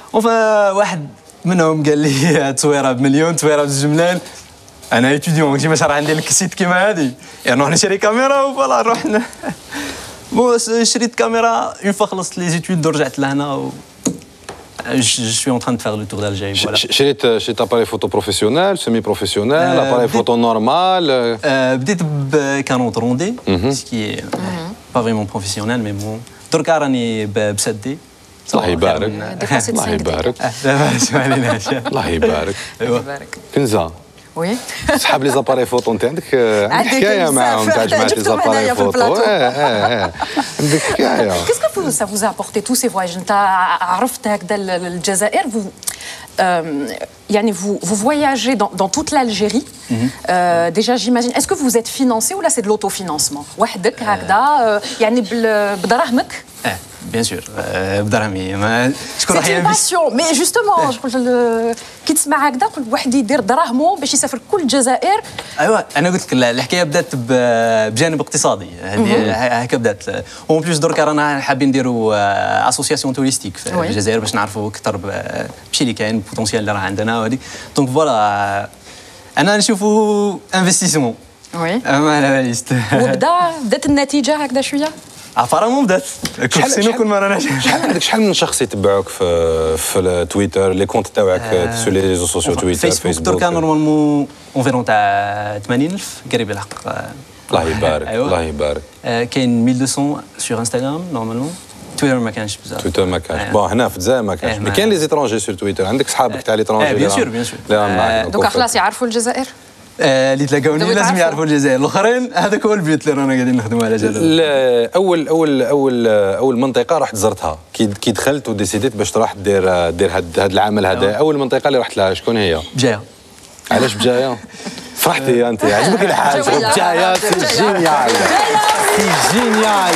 واحد منهم قال لي تصويره بمليون تصويره بزوج ملايين. انا اتيديون ماشي باش راه عندي لك سيت كيما هذه يعني نروح نشري كاميرا وفوالا نروح بون شريت كاميرا اون فوا خلصت لي زيتود ورجعت لهنا و je suis en train de faire le tour d'Algérie. Voilà. شريت شريت appareil photo professionnel, semi professionnel, appareil photo normal. بديت بكانون روندي ce qui est pas vraiment professionnel mais bon دركا راني بسدي. الله يبارك. الله يبارك. الله يبارك. كنزة. وي صحاب لي زاباري فوتو انت عندك عندك حكايه معاهم تاع جماعه لي زاباري فوتو اه اه عندك حكايه كيسكو سا فوز ابورتي تو سي فواياج انت عرفت هكذا الجزائر يعني vous vous voyagez dans dans toute l'Algérie déjà j'imagine est-ce que vous êtes financé ou là c'est de l'autofinancement وحدك هكذا يعني بدراهمك اه بيان سور بدراهمي ما شكون راح ينفيستي باسيون مي جوستومون كي تسمع هكذا واحد يدير دراهمو باش يسافر كل الجزائر. ايوا انا قلت لك الحكايه بدات بجانب اقتصادي هذه هكا بدات اون بليس درك رانا حابين نديروا اسوسياسيون توريستيك في الجزائر باش نعرفوا اكثر بشي اللي كاين البوتنسيال اللي راه عندنا وهذه دونك فوالا انا نشوفوا انفستيسمون وي ما لا باليست وبدا بدات النتيجه هكذا شويه ابارامون بدات سينو كل مره شحال عندك شحال من شخص يتبعوك في في تويتر لي كونت تاعك سو لي ريزو سوسيو تويتر فيسبوك دركا نورمالمون اونفيرون تاع ثمانين ألف قريب الحق الله يبارك الله يبارك كاين ألف ومئتين سور انستغرام نورمالمون تويتر ما كانش بزاف تويتر ما كانش بون هنا في الجزائر ما كانش مي كاين لي زيترونجي سور تويتر عندك صحابك تاع ليترونجي بيان سور بيان سور دوكا خلاص يعرفوا الجزائر اللي تلاقوني لازم يعرفوا الجزائر الاخرين هذاك هو البيت اللي رانا قاعدين نخدموا على جال اول اول اول اول منطقه رحت زرتها كي كي دخلت وديسيديت باش تروح دير دير هذا العمل هذا اول منطقه اللي رحت لها شكون هي بجايه علاش بجايه فرحتي انت عجبك الحال بجايه سي جينيال سي جينيال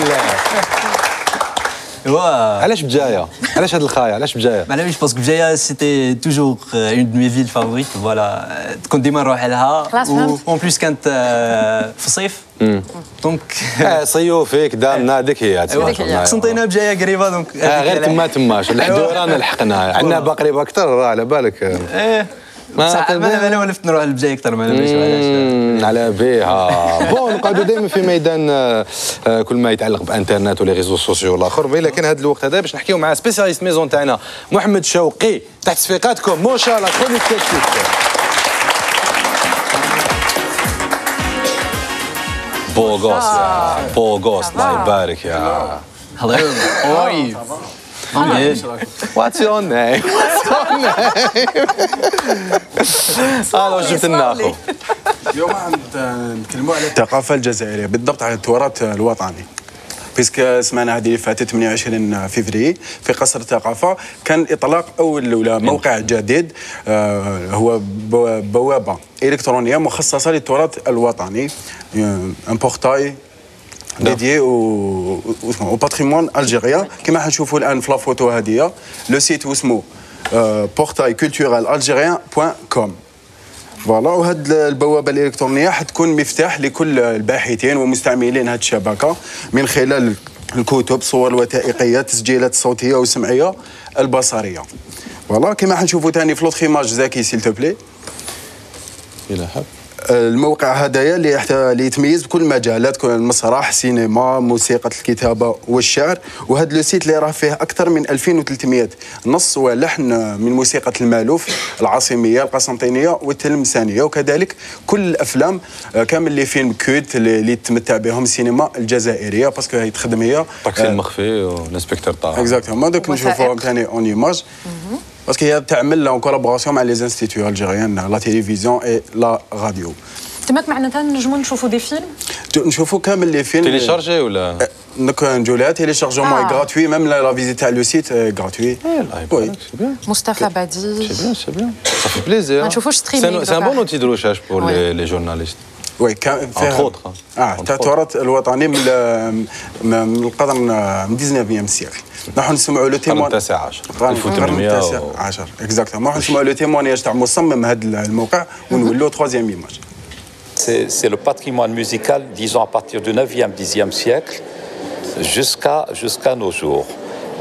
ايوا علاش بجايه علاش هاد الخايه علاش بجايه معليش باسكو بجايه سيتي توجور اون دو مي فيل فافوريت فوالا كنت ديما نروح لها اون بليس كانت في الصيف دونك اه صيوفي كدا نادك هي قسنطينه بجايه قريبه دونك غير تما تماش الحدوره لحقنا عندنا باقريبه اكثر على بالك ايه ما انا ولفت نروح لبجاي اكثر ما نبغيش علاش على بها بون نقعدوا دائما في ميدان كل ما يتعلق بانترنت ولي ريزو سوسيو الاخر لكن هذا الوقت هذا باش نحكيو مع سبيسياليست ميزون تاعنا محمد شوقي تحت صفيقاتكم موشا لا كرونيك بو غوس بو غوس الله يبارك يا هلو اوي What's your name? What's your name? الو جبت لنا اخو اليوم نتكلموا على الثقافه الجزائريه بالضبط على التراث الوطني بيسك سمعنا هذه اللي فاتت ثمانية وعشرين فبراير في قصر الثقافه كان اطلاق اول ولا موقع جديد هو بوابه الكترونيه مخصصه للتراث الوطني ان بورتاي ديديي او باتريمون الجيريان كما حنشوفوا الان في لافوتو هذه لو سيت اسمه بورتاي كولتورال الجيريان بوان كوم فوالا وهذه البوابه الالكترونيه حتكون مفتاح لكل الباحثين ومستعملين هذه الشبكه من خلال الكتب الصور الوثائقيه التسجيلات الصوتيه والسمعيه البصريه فوالا كما حنشوفوا ثاني في لوطخ ايماج زكي سيل تو بلي الى حب الموقع هذايا اللي اللي يتميز بكل المجالات المسرح سينما موسيقى الكتابه والشعر وهذا لو سيت اللي راه فيه اكثر من ألفين وثلاثمئة نص ولحن من موسيقى المالوف العاصميه القسنطينيه والتلمسانيه وكذلك كل الافلام كامل اللي فيلم كوت اللي تمتع بهم السينما الجزائريه باسكو هي تخدم هي طاكسي المخفي والانسبكتور طه اكزاكتومون دوك نشوفوهم ثاني اون ايماج باسكو هي تعمل اون كولابوراسيون مع لي انستيتيو الجيريان لا تيليفزيون اي لا راديو تماك معناتها نجموا نشوفوا دي فيلم نشوفوا كامل لي فيلم تيليشارجي ولا دوك نجوا لها تيليشارجمون اي غراتوي ميم لا فيزيت تاع لو سيت غراتوي وي مصطفى بديع سي بيان سي بيان سا في بليزير ما نشوفوش ستريمينغ سي ان بون اوتي دو ريشيرش بور لي جورناليست وي كان فيها اه تاع التراث الوطني من من القرن من تسعطاش سيكل نحن نسمعوا لو تيمون التاسع عشر ألف وثمانمئة التاسع عشر اكزاكتومون نحن نسمعوا لو تيمونياج تاع مصمم هذا الموقع ونولوا troisième image. C'est, c'est le patrimoine musical, disons à partir du neuvième, dixième siècle, jusqu'à, jusqu'à nos jours.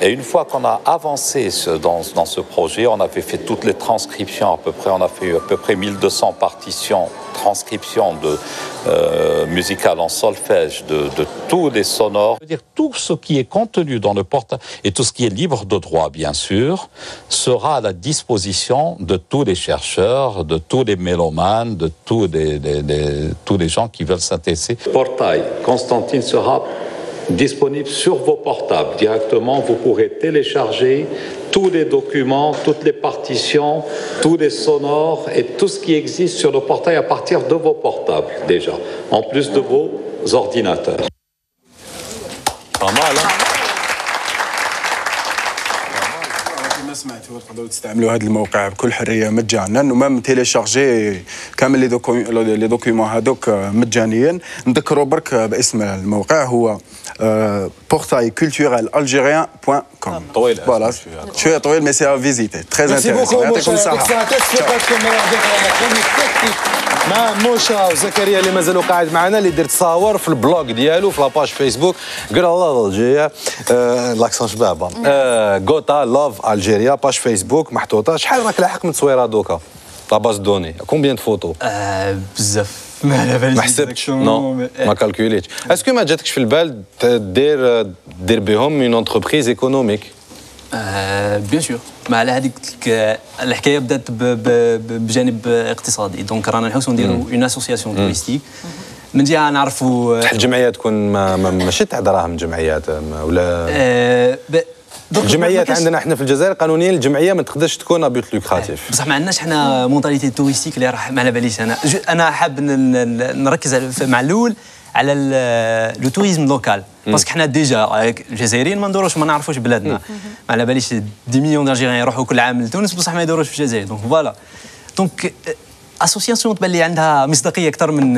Et une fois qu'on a avancé ce, dans, dans ce projet, on avait fait toutes les transcriptions à peu près, on a fait à peu près mille deux cents partitions, transcriptions de euh, musicales en solfège, de, de tous les sonores. Dire tout ce qui est contenu dans le portail et tout ce qui est libre de droit, bien sûr, sera à la disposition de tous les chercheurs, de tous les mélomanes, de tous les, les, les, tous les gens qui veulent s'intéresser. Le portail Constantine sera disponible sur vos portables directement. Vous pourrez télécharger tous les documents, toutes les partitions, tous les sonores et tout ce qui existe sur le portail à partir de vos portables déjà, en plus de vos ordinateurs. Pas mal, hein? سمعتوا تقدروا تستعملوا هذا الموقع بكل حريه مجانا ومام تيليشارجي كامل لي دوكو لي دوكيومون هذوك مجانيا. نذكروا برك باسم الموقع هو بورتاي كولتوريل الجيريان بوان كوم. طويل فوالا شويه طويل مي سي ا فيزيتي تري انتريسون. يعطيكم الصحه. مع موشا وزكريا اللي مازالوا قاعد معنا اللي درت تصاور في البلوج ديالو في لاباج فيسبوك قال الله الجيريا لاكسون شبابه غوتا لوف الجيريا باج فيسبوك محطوطه. شحال راك لاحق من تصويره دوكا لا باز دوني كومبيان دو فوتو؟ بزاف ما على باليش ما حسبتش نو ما كالكوليتش. اسكو ما جاتكش في البال دير دير بهم اون انتربريز ايكونوميك؟ بيان سور ما على هذيك الحكايه بدات بجانب اقتصادي. دونك رانا نحوسو نديرو اون اسوسياسيون توريستيك من جهه نعرفوا تحت الجمعيات تكون ما ماشي تاع دراهم جمعيات ولا الجمعيات عندنا احنا في الجزائر قانونيا الجمعيه ما تقدرش تكون ابيوت لوكراتيف بصح ما عندناش احنا مونتاليتي توريستيك اللي راح ما على باليش. انا انا حاب نركز مع الاول على لو توريزم لوكال باسكو حنا ديجا الجزائريين ما ندوروش ما نعرفوش بلادنا. ما على باليش عشرة مليون دالجيريان يروحوا كل عام لتونس بصح ما يدوروش في الجزائر. دونك فوالا دونك اسوسياسيون تبان لي عندها مصداقيه اكثر من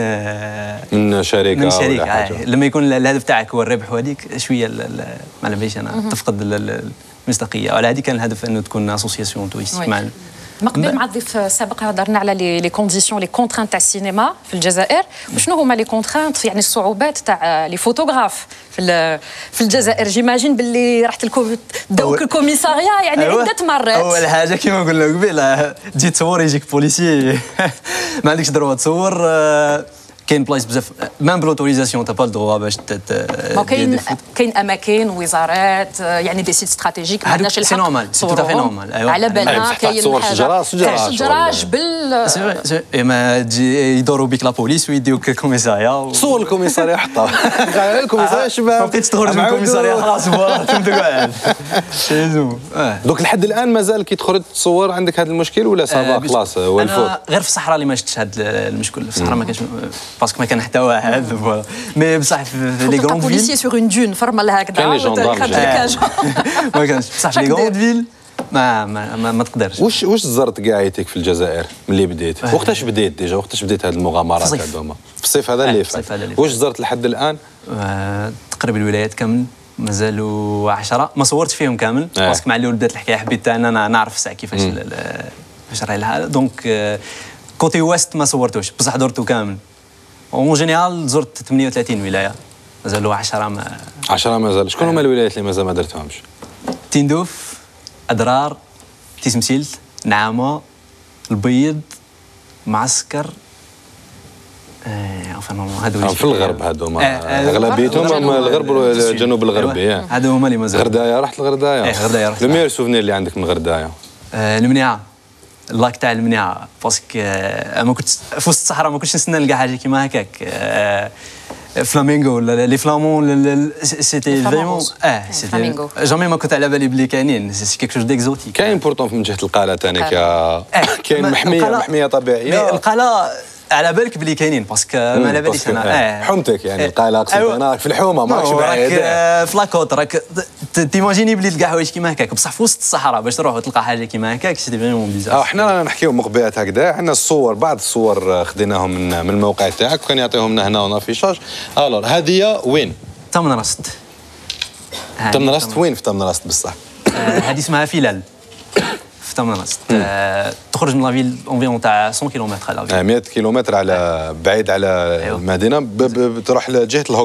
من شركه من شركه آه. لما يكون الهدف تاعك هو الربح وهذيك شويه ما على باليش انا تفقد المصداقيه. وعلى هذه كان الهدف انه تكون اسوسياسيون تويستيك مع ما قبل مع الضيف السابق هضرنا على لي لي كونديسيون لي كونترانت تاع السينما في الجزائر. وشنو هما لي كونترانت يعني الصعوبات تاع لي فوتوغراف في في الجزائر؟ جيماجين باللي رحت لكم داوك الكوميساريا يعني عده مرات. اول حاجه كيما قلنا قبيله تجي تصور يجيك بوليسي ما عندكش دروا تصور. كاين بلايص بزاف مام بلوتوريزاسيون تا با الدروا باش كاين كاين اماكن وزارات يعني دي سيت استراتيجيك ما عندناش الحق. سي نورمال سي تو نورمال. على بالنا كاين تصور شجره شجره جبل ما تجي يدوروا بك لا بوليس ويديوك الكوميساريا صور الكوميساريا حطها الكوميساريا شباب ما بقيتش تخرج من الكوميساريا خلاص تبدا قاعد شيزو. دوك لحد الان مازال كي تخرج تصور عندك هذا المشكل ولا صافا خلاص هو الفوت؟ غير في الصحراء اللي ما شفتش هذا المشكل. في الصحراء ما كانش باسكو ما كان حتى واحد فوالا. مي بصح في لي غروند فيل بوليسي سور اون دون فرمل هكذا كاين لي جوندارم ما كانش بصح في لي غروند فيل ما ما ما, ما تقدرش. واش واش زرت قاعيتك في الجزائر ملي بديت؟ وقتاش بديت ديجا وقتاش بديت هذه المغامرات هذوما؟ في الصيف هذا اللي فات. واش زرت لحد الان؟ تقريبا الولايات كامل مازالوا عشرة ما صورتش فيهم كامل باسكو مع الاول بدات الحكايه حبيت انا نعرف ساعه كيفاش كيفاش راهي الحال. دونك كوتي ويست ما صورتوش بصح درتو كامل. اون جينيرال زرت ثمانية وثلاثين ولايه مازالوا عشرة ما عشرة مازال. شكون هما الولايات اللي مازال ما درتوهمش؟ تندوف أدرار تيسمسيلت نعامة البيض معسكر هادو في الغرب هادو اغلبيتهم الغرب والجنوب الغربي. هادو هما اللي مازال. غردايه رحت لغردايه؟ ايه غردايه رحت. لو ميور سوفنير اللي عندك من غردايه؟ المنيعه اللاك تاع المنيعه باسكو ما كنت في وسط الصحراء ما كنتش نستنى نلقى حاجه كيما هكاك. فلامينغو لي فلامون سيتي فريمون اه سيتي جامي ما كنت على بالي بلي كاينين سي كيك شوز ديكزوتيك. كاين امبورطون من جهه القاله ثاني كاين محميه محميه طبيعيه. القاله على بالك بلي كاينين باسكو ما على باليش انا اه حومتك يعني القاله اقصد انا في الحومه ماكش بعيد في لاكوت راك تيماجيني بلي تلقى حوايج كيما هكاك بصح في وسط الصحراء باش تروح وتلقى حاجه كيما هكاك سيتي فريمون بيزار. اه حنا رانا نحكيو مقبيات هكذا. عندنا الصور بعض الصور خديناهم من من الموقع تاعك وكان يعطيهم لنا هنا ونافيشاج. الور هذه وين؟ تمنرست. تمنرست وين في تمنرست بصح؟ هذه اسمها فيلال في تمنرست. تخرج من لافيل اونفيرون تاع مية كيلومتر على مية كيلومتر على بعيد على المدينه بتروح لجهه الهوغار.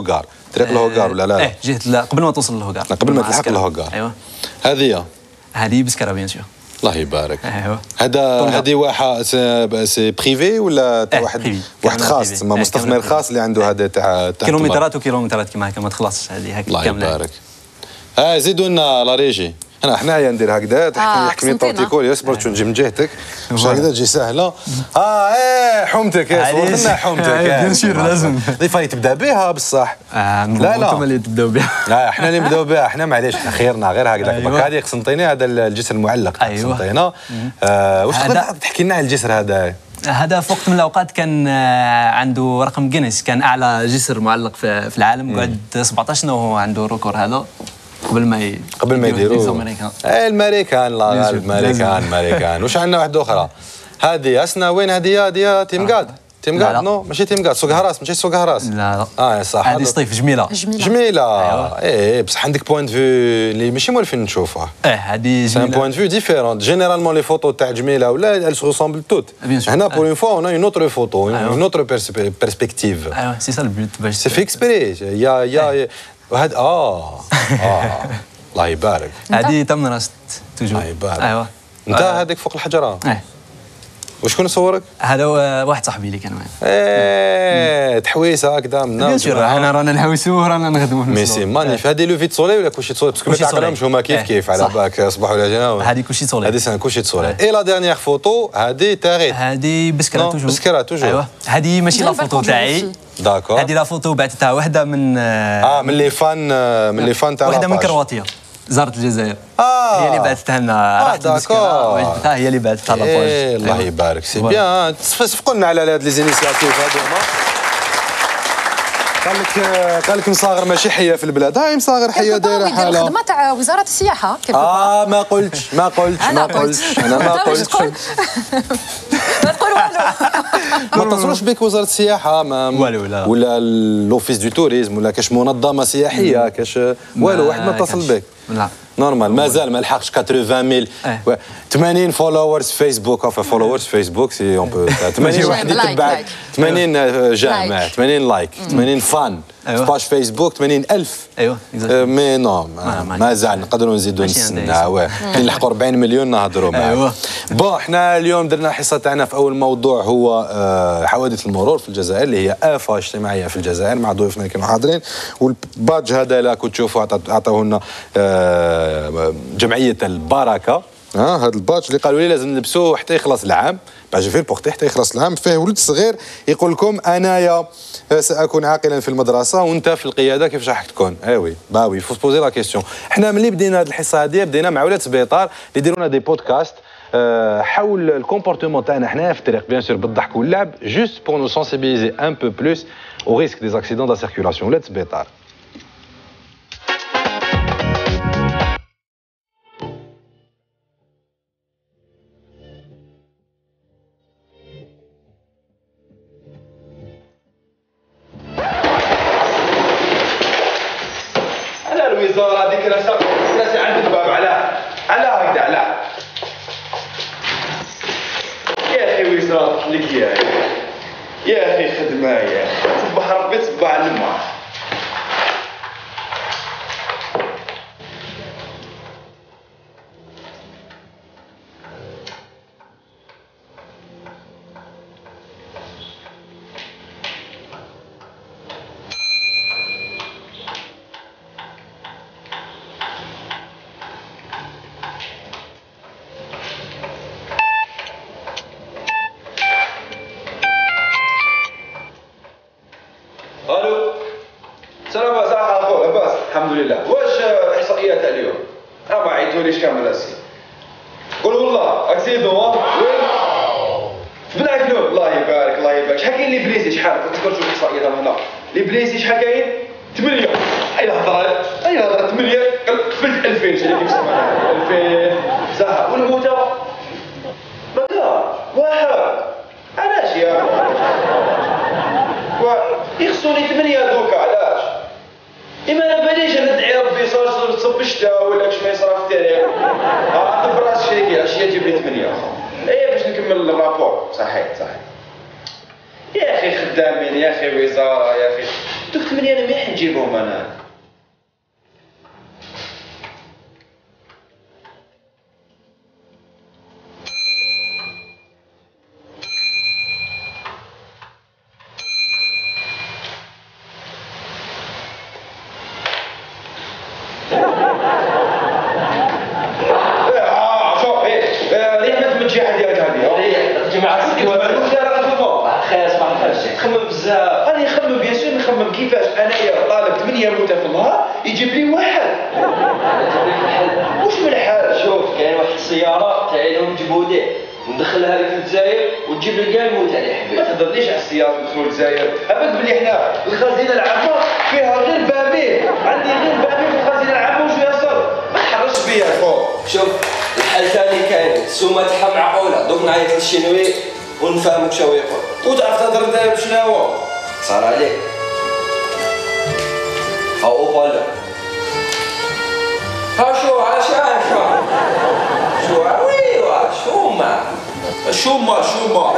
طريق الهوغار ولا لا؟ ايه جهه قبل ما توصل للهوغار، قبل ما تلحق الهوغار. ايوا هذه هذه بسكره بيان سور. الله يبارك. ايوا هذا هذه واحد سي بريفي ولا تاع واحد واحد خاص، ما مستثمر خاص اللي عنده هذا تاع كيلومترات وكيلومترات كما هكا ما تخلصش هذه هكا كامله. الله يبارك. ها زيدوا لنا لا ريجي. انا حنايا ندير هكذا تحكي يحكمني طورتيكولي اصبر شو نجي من جهتك باش هكذا تجي سهله. اه ايه حومتك صورنا حومتك بيان سور لازم ضيفه تبدا بها بصح. لا لا انتم اللي تبداو بها. لا احنا اللي نبداو بها، احنا معليش احنا خيرنا غير هكذاك. برك هذه قسنطيني هذا الجسر المعلق قسنطينه. واش تقدر تحكي لنا على الجسر هذا؟ هذا في وقت من الاوقات كان عنده رقم جينيس، كان اعلى جسر معلق في العالم، قعد سبعطاش سنه وهو عنده الريكور هذا قبل ما ي... قبل ما يديروا الامريكان. ايه الماريكان لا غالب الماريكان الماريكان. واش عندنا واحده اخرى؟ هذه اسنا وين هذه؟ هذه تيمقاد تيمقاد نو ماشي تيمقاد سوق هراس ماشي سوق هراس. لا لا اه صح هذه سطيف جميله جميله جميله. أيوة. ايه بصح عندك بوينت فيو اللي ماشي مولفين نشوفها. اه هذه جميله سي بوينت فيو ديفيرون. جينيرالمون لي فوتو تاع جميله ولا ال سو ريسومبل توت. هنا بور اون فوا اون اون اوتر فوتو اون اوتر بيرسبكتيف. ايوا سي سا البوت باش سي في اكسبري يا يا وهذا اه اه الله يبارك. هذه تم دراسة توجور. الله يبارك. ايوا انت هذيك فوق الحجره. ايه وشكون صورك؟ هذا واحد صاحبي اللي كان معايا. ايه تحويسه هكذا منا. بيان سور انا رانا نحوسو رانا نخدمو في ميسي مانيف. هذه لوفي د سولي ولا كلشي د سولي؟ باسكو ما تعقلهمش هما كيف كيف على بالك صباح ولا جنا. هذه كلشي د سولي. هذه سان كلشي د سولي. اي لا ديرنيير فوتو هذه تاغيت. هذه بسكره توجور. بسكره توجور. ايوا هذه ماشي لا فوتو تاعي. داكور. هذه لا فوتو بعثتها وحده من اه من لي فان من لي فان تاع وحده من كرواتيا زارت الجزائر. اه هي اللي بعثتها لنا. اه داكور. وجدتها هي اللي بعثتها لاباج. ايه الله يبارك سي بيان. تصفقوا لنا على هاد لي زينيسياتيف هذوما. قال لك قال لك مصاغر ماشي حيه في البلاد. هاي مصاغر حيه دايره حالها. خدمه تاع وزاره السياحه. اه ما قلتش ما قلتش ما قلتش انا ما قلتش. ما تقول والو. ما اتصلوش بك وزاره السياحه ما والو لا. ولا لوفيس دو توريزم ولا كاش منظمه سياحيه كاش والو واحد ما اتصل بك. لا نورمال مازال ما لحقش ثمانين ميل ثمانين فولورز فيسبوك او فولورز فيسبوك سي اون بو ثمانين واحد يتبع ثمانين جامع ثمانين لايك ثمانين فان باج فيسبوك ثمانين ألف. ايوا مي نو مازال نقدروا نزيدوا نستناو كي نلحقوا أربعين مليون نهضروا معاه. بون احنا اليوم درنا الحصه تاعنا في اول موضوع هو حوادث المرور في الجزائر اللي هي آفة اجتماعيه في الجزائر مع ضيوفنا اللي كانوا حاضرين. والباج هذا اللي كنت تشوفوا عطاوه لنا جمعيه البركه. ها هذا الباج اللي قالوا لي لازم نلبسوه حتى يخلص العام باش في البورتي حتى يخلص العام. فيه ولد صغير يقول لكم انايا ساكون عاقلا في المدرسه وانت في القياده كيفاش راح تكون؟ ايوي باوي فو سبوزي لا كيسيون. حنا ملي بدينا هذه الحصه هذه بدينا مع ولاد سبيطار اللي يديروا لنا دي بودكاست حول الكومبورتمون تاعنا حنا في الطريق بيان سور بالضحك واللعب جوست بور نو سونسيبيليزي ان بو بلوس او ريسك دي اكسيدون دا سيركولاسيون. ولاد سبيطار الوزاره هذيك راسها عند الباب علاه علاه هكذا علاه يا اخي وزاره لك يا يا اخي خدمه يا صبح ربي صبح على الماء. الو سلام صح اخو لاباس الحمد لله. واش الاحصائيات تاع اليوم؟ راه ما عيطوليش كامل راسي. قول والله اكسيدون وين؟ في بنعكلو. الله يبارك الله يبارك. شحال كاين لي بليسي شحال؟ تذكر شوف الاحصائيات هنا لي بليسي شحال كاين؟ ثمانية. اي الهضره اي الهضره ثمانية قبلت ألفين شنو كيف سمعنا ألفين صح. والموتى بكا واحد علاش يا يخصوني ثمانية دوكا علاش؟ إما أنا باليش ندعي ربي صار تصب الشتاء ولا كش ما يصرا في التاريخ. اه طب راس شريكي عشية تجيب لي ثمانية ايه باش نكمل الرابور. صحيح صحيح يا أخي خدامين يا أخي وزارة يا أخي دوك ثمانية انا مليح نجيبهم انا. تخمم بزاف، راني نخمم بيان سور نخمم كيفاش انايا طالب ثمانية موتى في النهار يجيب لي واحد. واش من الحال؟ شوف كاين واحد السيارة تاعي جبودي وندخلها لك للجزائر وتجيب لي كاع الموتى اللي حبيت. ما تهضرليش على السيارة ندخلوا للجزائر، ابد بلي حنا الخزينة العامة فيها غير بامين، عندي غير بامين في الخزينة العامة وشوية صرف، ما تحرش بيا خو. شوف الحل ثاني كاين، السومة تاعها معقولة، دوك نعيط للشينوي ونفهمك شنو يقول وتعرف تهضر نتايا بشناهو صار عليك او اوبالا ها شو عشان شو شو ويوا شو ما شو ما شو ما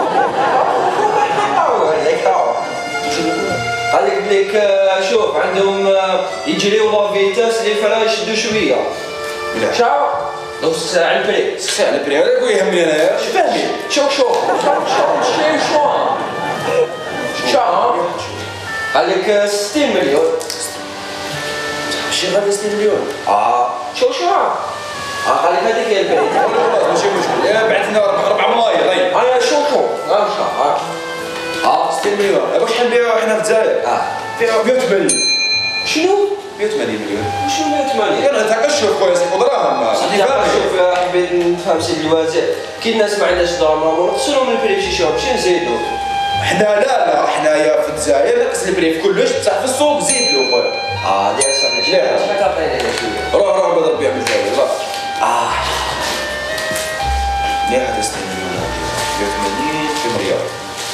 قال لك بليك شوف عندهم يجريو لا فيتاس لي فرا يشدوا شويه شو لو ساعة البري ساعة البري هذا يقول يهمني أنا شو فاهمين شو شو شو شو شو قال لك ستين مليون شي غادي ستين مليون اه شو شو اه قال لك هذيك هي البري ماشي مشكل بعثنا أربعة ملايين غير انا شو شو اه شو اه اه ستين مليون واش حنبيعو حنا في الجزائر اه فيها مئة وثمانين شنو مئة وثمانين مليون شنو مئة وثمانين انا تكشف خويا سي دراهم شوف حبيت نفهم سيدي الوزير كي الناس ما عندهاش دراهم راهم نقصوا من البري شي شهر باش نزيدو حنا لا لا حنايا في الجزائر نقص البري في كلش بصح في السوق زيد له خويا اه دير صافي لا ما تعطيني شويه روح روح بدل بيع من الجزائر روح اه مليح هذا ستين مليون مئة وثمانين في ريال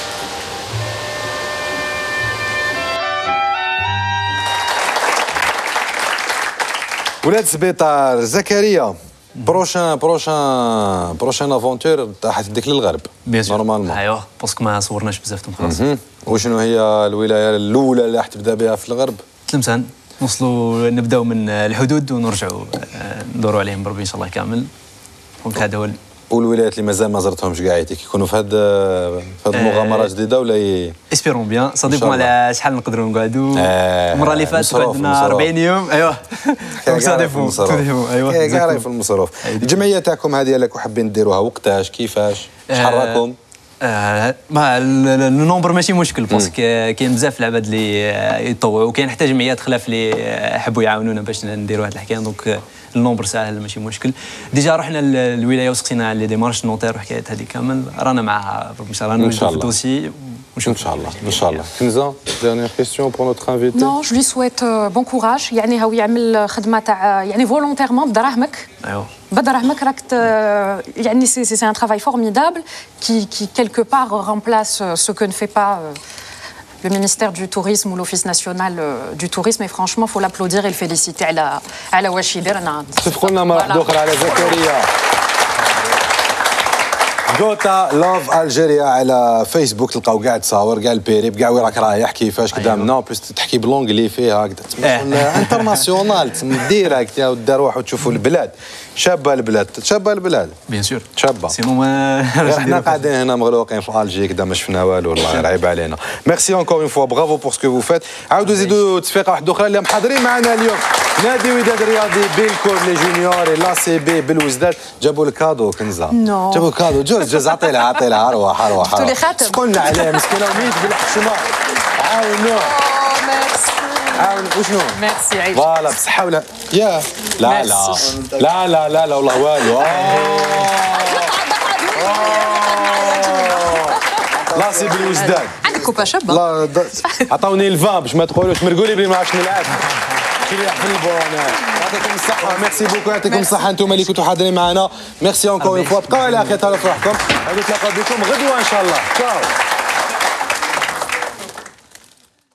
ولاد سبيطار زكريا بروشان بروشان بروشان افونتور حتديك للغرب نورمالمون ايوا باسكو ما صورناش بزاف خلاص. وشنو هي الولايه الاولى اللي راح تبدا بها في الغرب؟ تلمسان نوصلوا نبداو من الحدود ونرجعوا ندوروا عليهم بربي ان شاء الله كامل. دونك هذا هو. والولايات اللي مازال ما زرتهمش كاع يكونوا في هاد في هاد المغامره جديده ولا ي... اسبيرون بيان صديقوا على شحال نقدروا نقعدوا. المره اللي فاتت عندنا أربعين يوم ايوا دونك صديقوا ايوا كاع راهي في المصروف. الجمعيه تاعكم هذه راكم حابين ديروها وقتاش كيفاش شحال راكم؟ آه ما النومبر ماشي مشكل باسكو كاين بزاف العباد اللي يطوعوا وكاين حتى جمعيات خلاف اللي حبوا يعاونونا باش نديروا هذه الحكايه دونك النومبر ساهل ماشي مشكل. ديجا رحنا للولايه وسقسينا على لي ديمارش نوتير وحكايات هذه كامل رانا معها ان شاء الله نوجدوا في الدوسي ان شاء الله ان شاء الله. كنزه dernière question pour notre invité. Non, je lui souhaite bon courage. يعني هو يعمل خدمه تاع يعني فولونتيرمون بدراهمك. ايوا بدراهمك راك يعني سي سي ان travail formidable qui qui quelque part remplace ce que ne fait pas le ministère du Tourisme ou l'Office national du tourisme et franchement faut l'applaudir et le féliciter على على واش يدير. انا صفقوا لنا مرة أخرى على زكريا. دوتا لوف الجيريا على فيسبوك تلقاو كاع تصاور كاع البيريب كاع وين راك رايح كيفاش قدامنا بليس تحكي بلونجلي فيها هكذا انترناسيونال تسمى ديريكت يا ودي روحوا تشوفوا البلاد. شابه البلاد شابه البلاد بيان سور شابه سينو ما احنا قاعدين هنا مغلوقين في الجي كذا ما شفنا والو والله عيب علينا. ميرسي انكور اون فوا برافو بور سكو فو فات. عاودوا زيدوا تصفيقه واحده اخرى اللي محاضرين معنا اليوم نادي وداد الرياضي بالكور لي جونيور لا سي بي بالوزداد جابوا الكادو كنزه جابوا الكادو جوج جوج عطي لها عطي لها اروح اروح جبتوا لي خاتم سكننا عليه مسكينه وميت بالحشمه عاونوه عاون وشنو؟ ميرسي عيش فوالا بصحة ولا يا لا لا لا لا لا لا والله والو لا سي بالوزداد عندك كوبا شابة لا عطاوني الفان باش ما تقولوش مرقولي بلي ما عرفتش نلعب كي يحفل البون. يعطيكم الصحة ميرسي بوكو يعطيكم الصحة انتم اللي كنتوا حاضرين معنا. ميرسي انكور اون فوا بقاو على خير تهلاو في روحكم. غادي نتلاقاو بكم غدوة ان شاء الله. تشاو.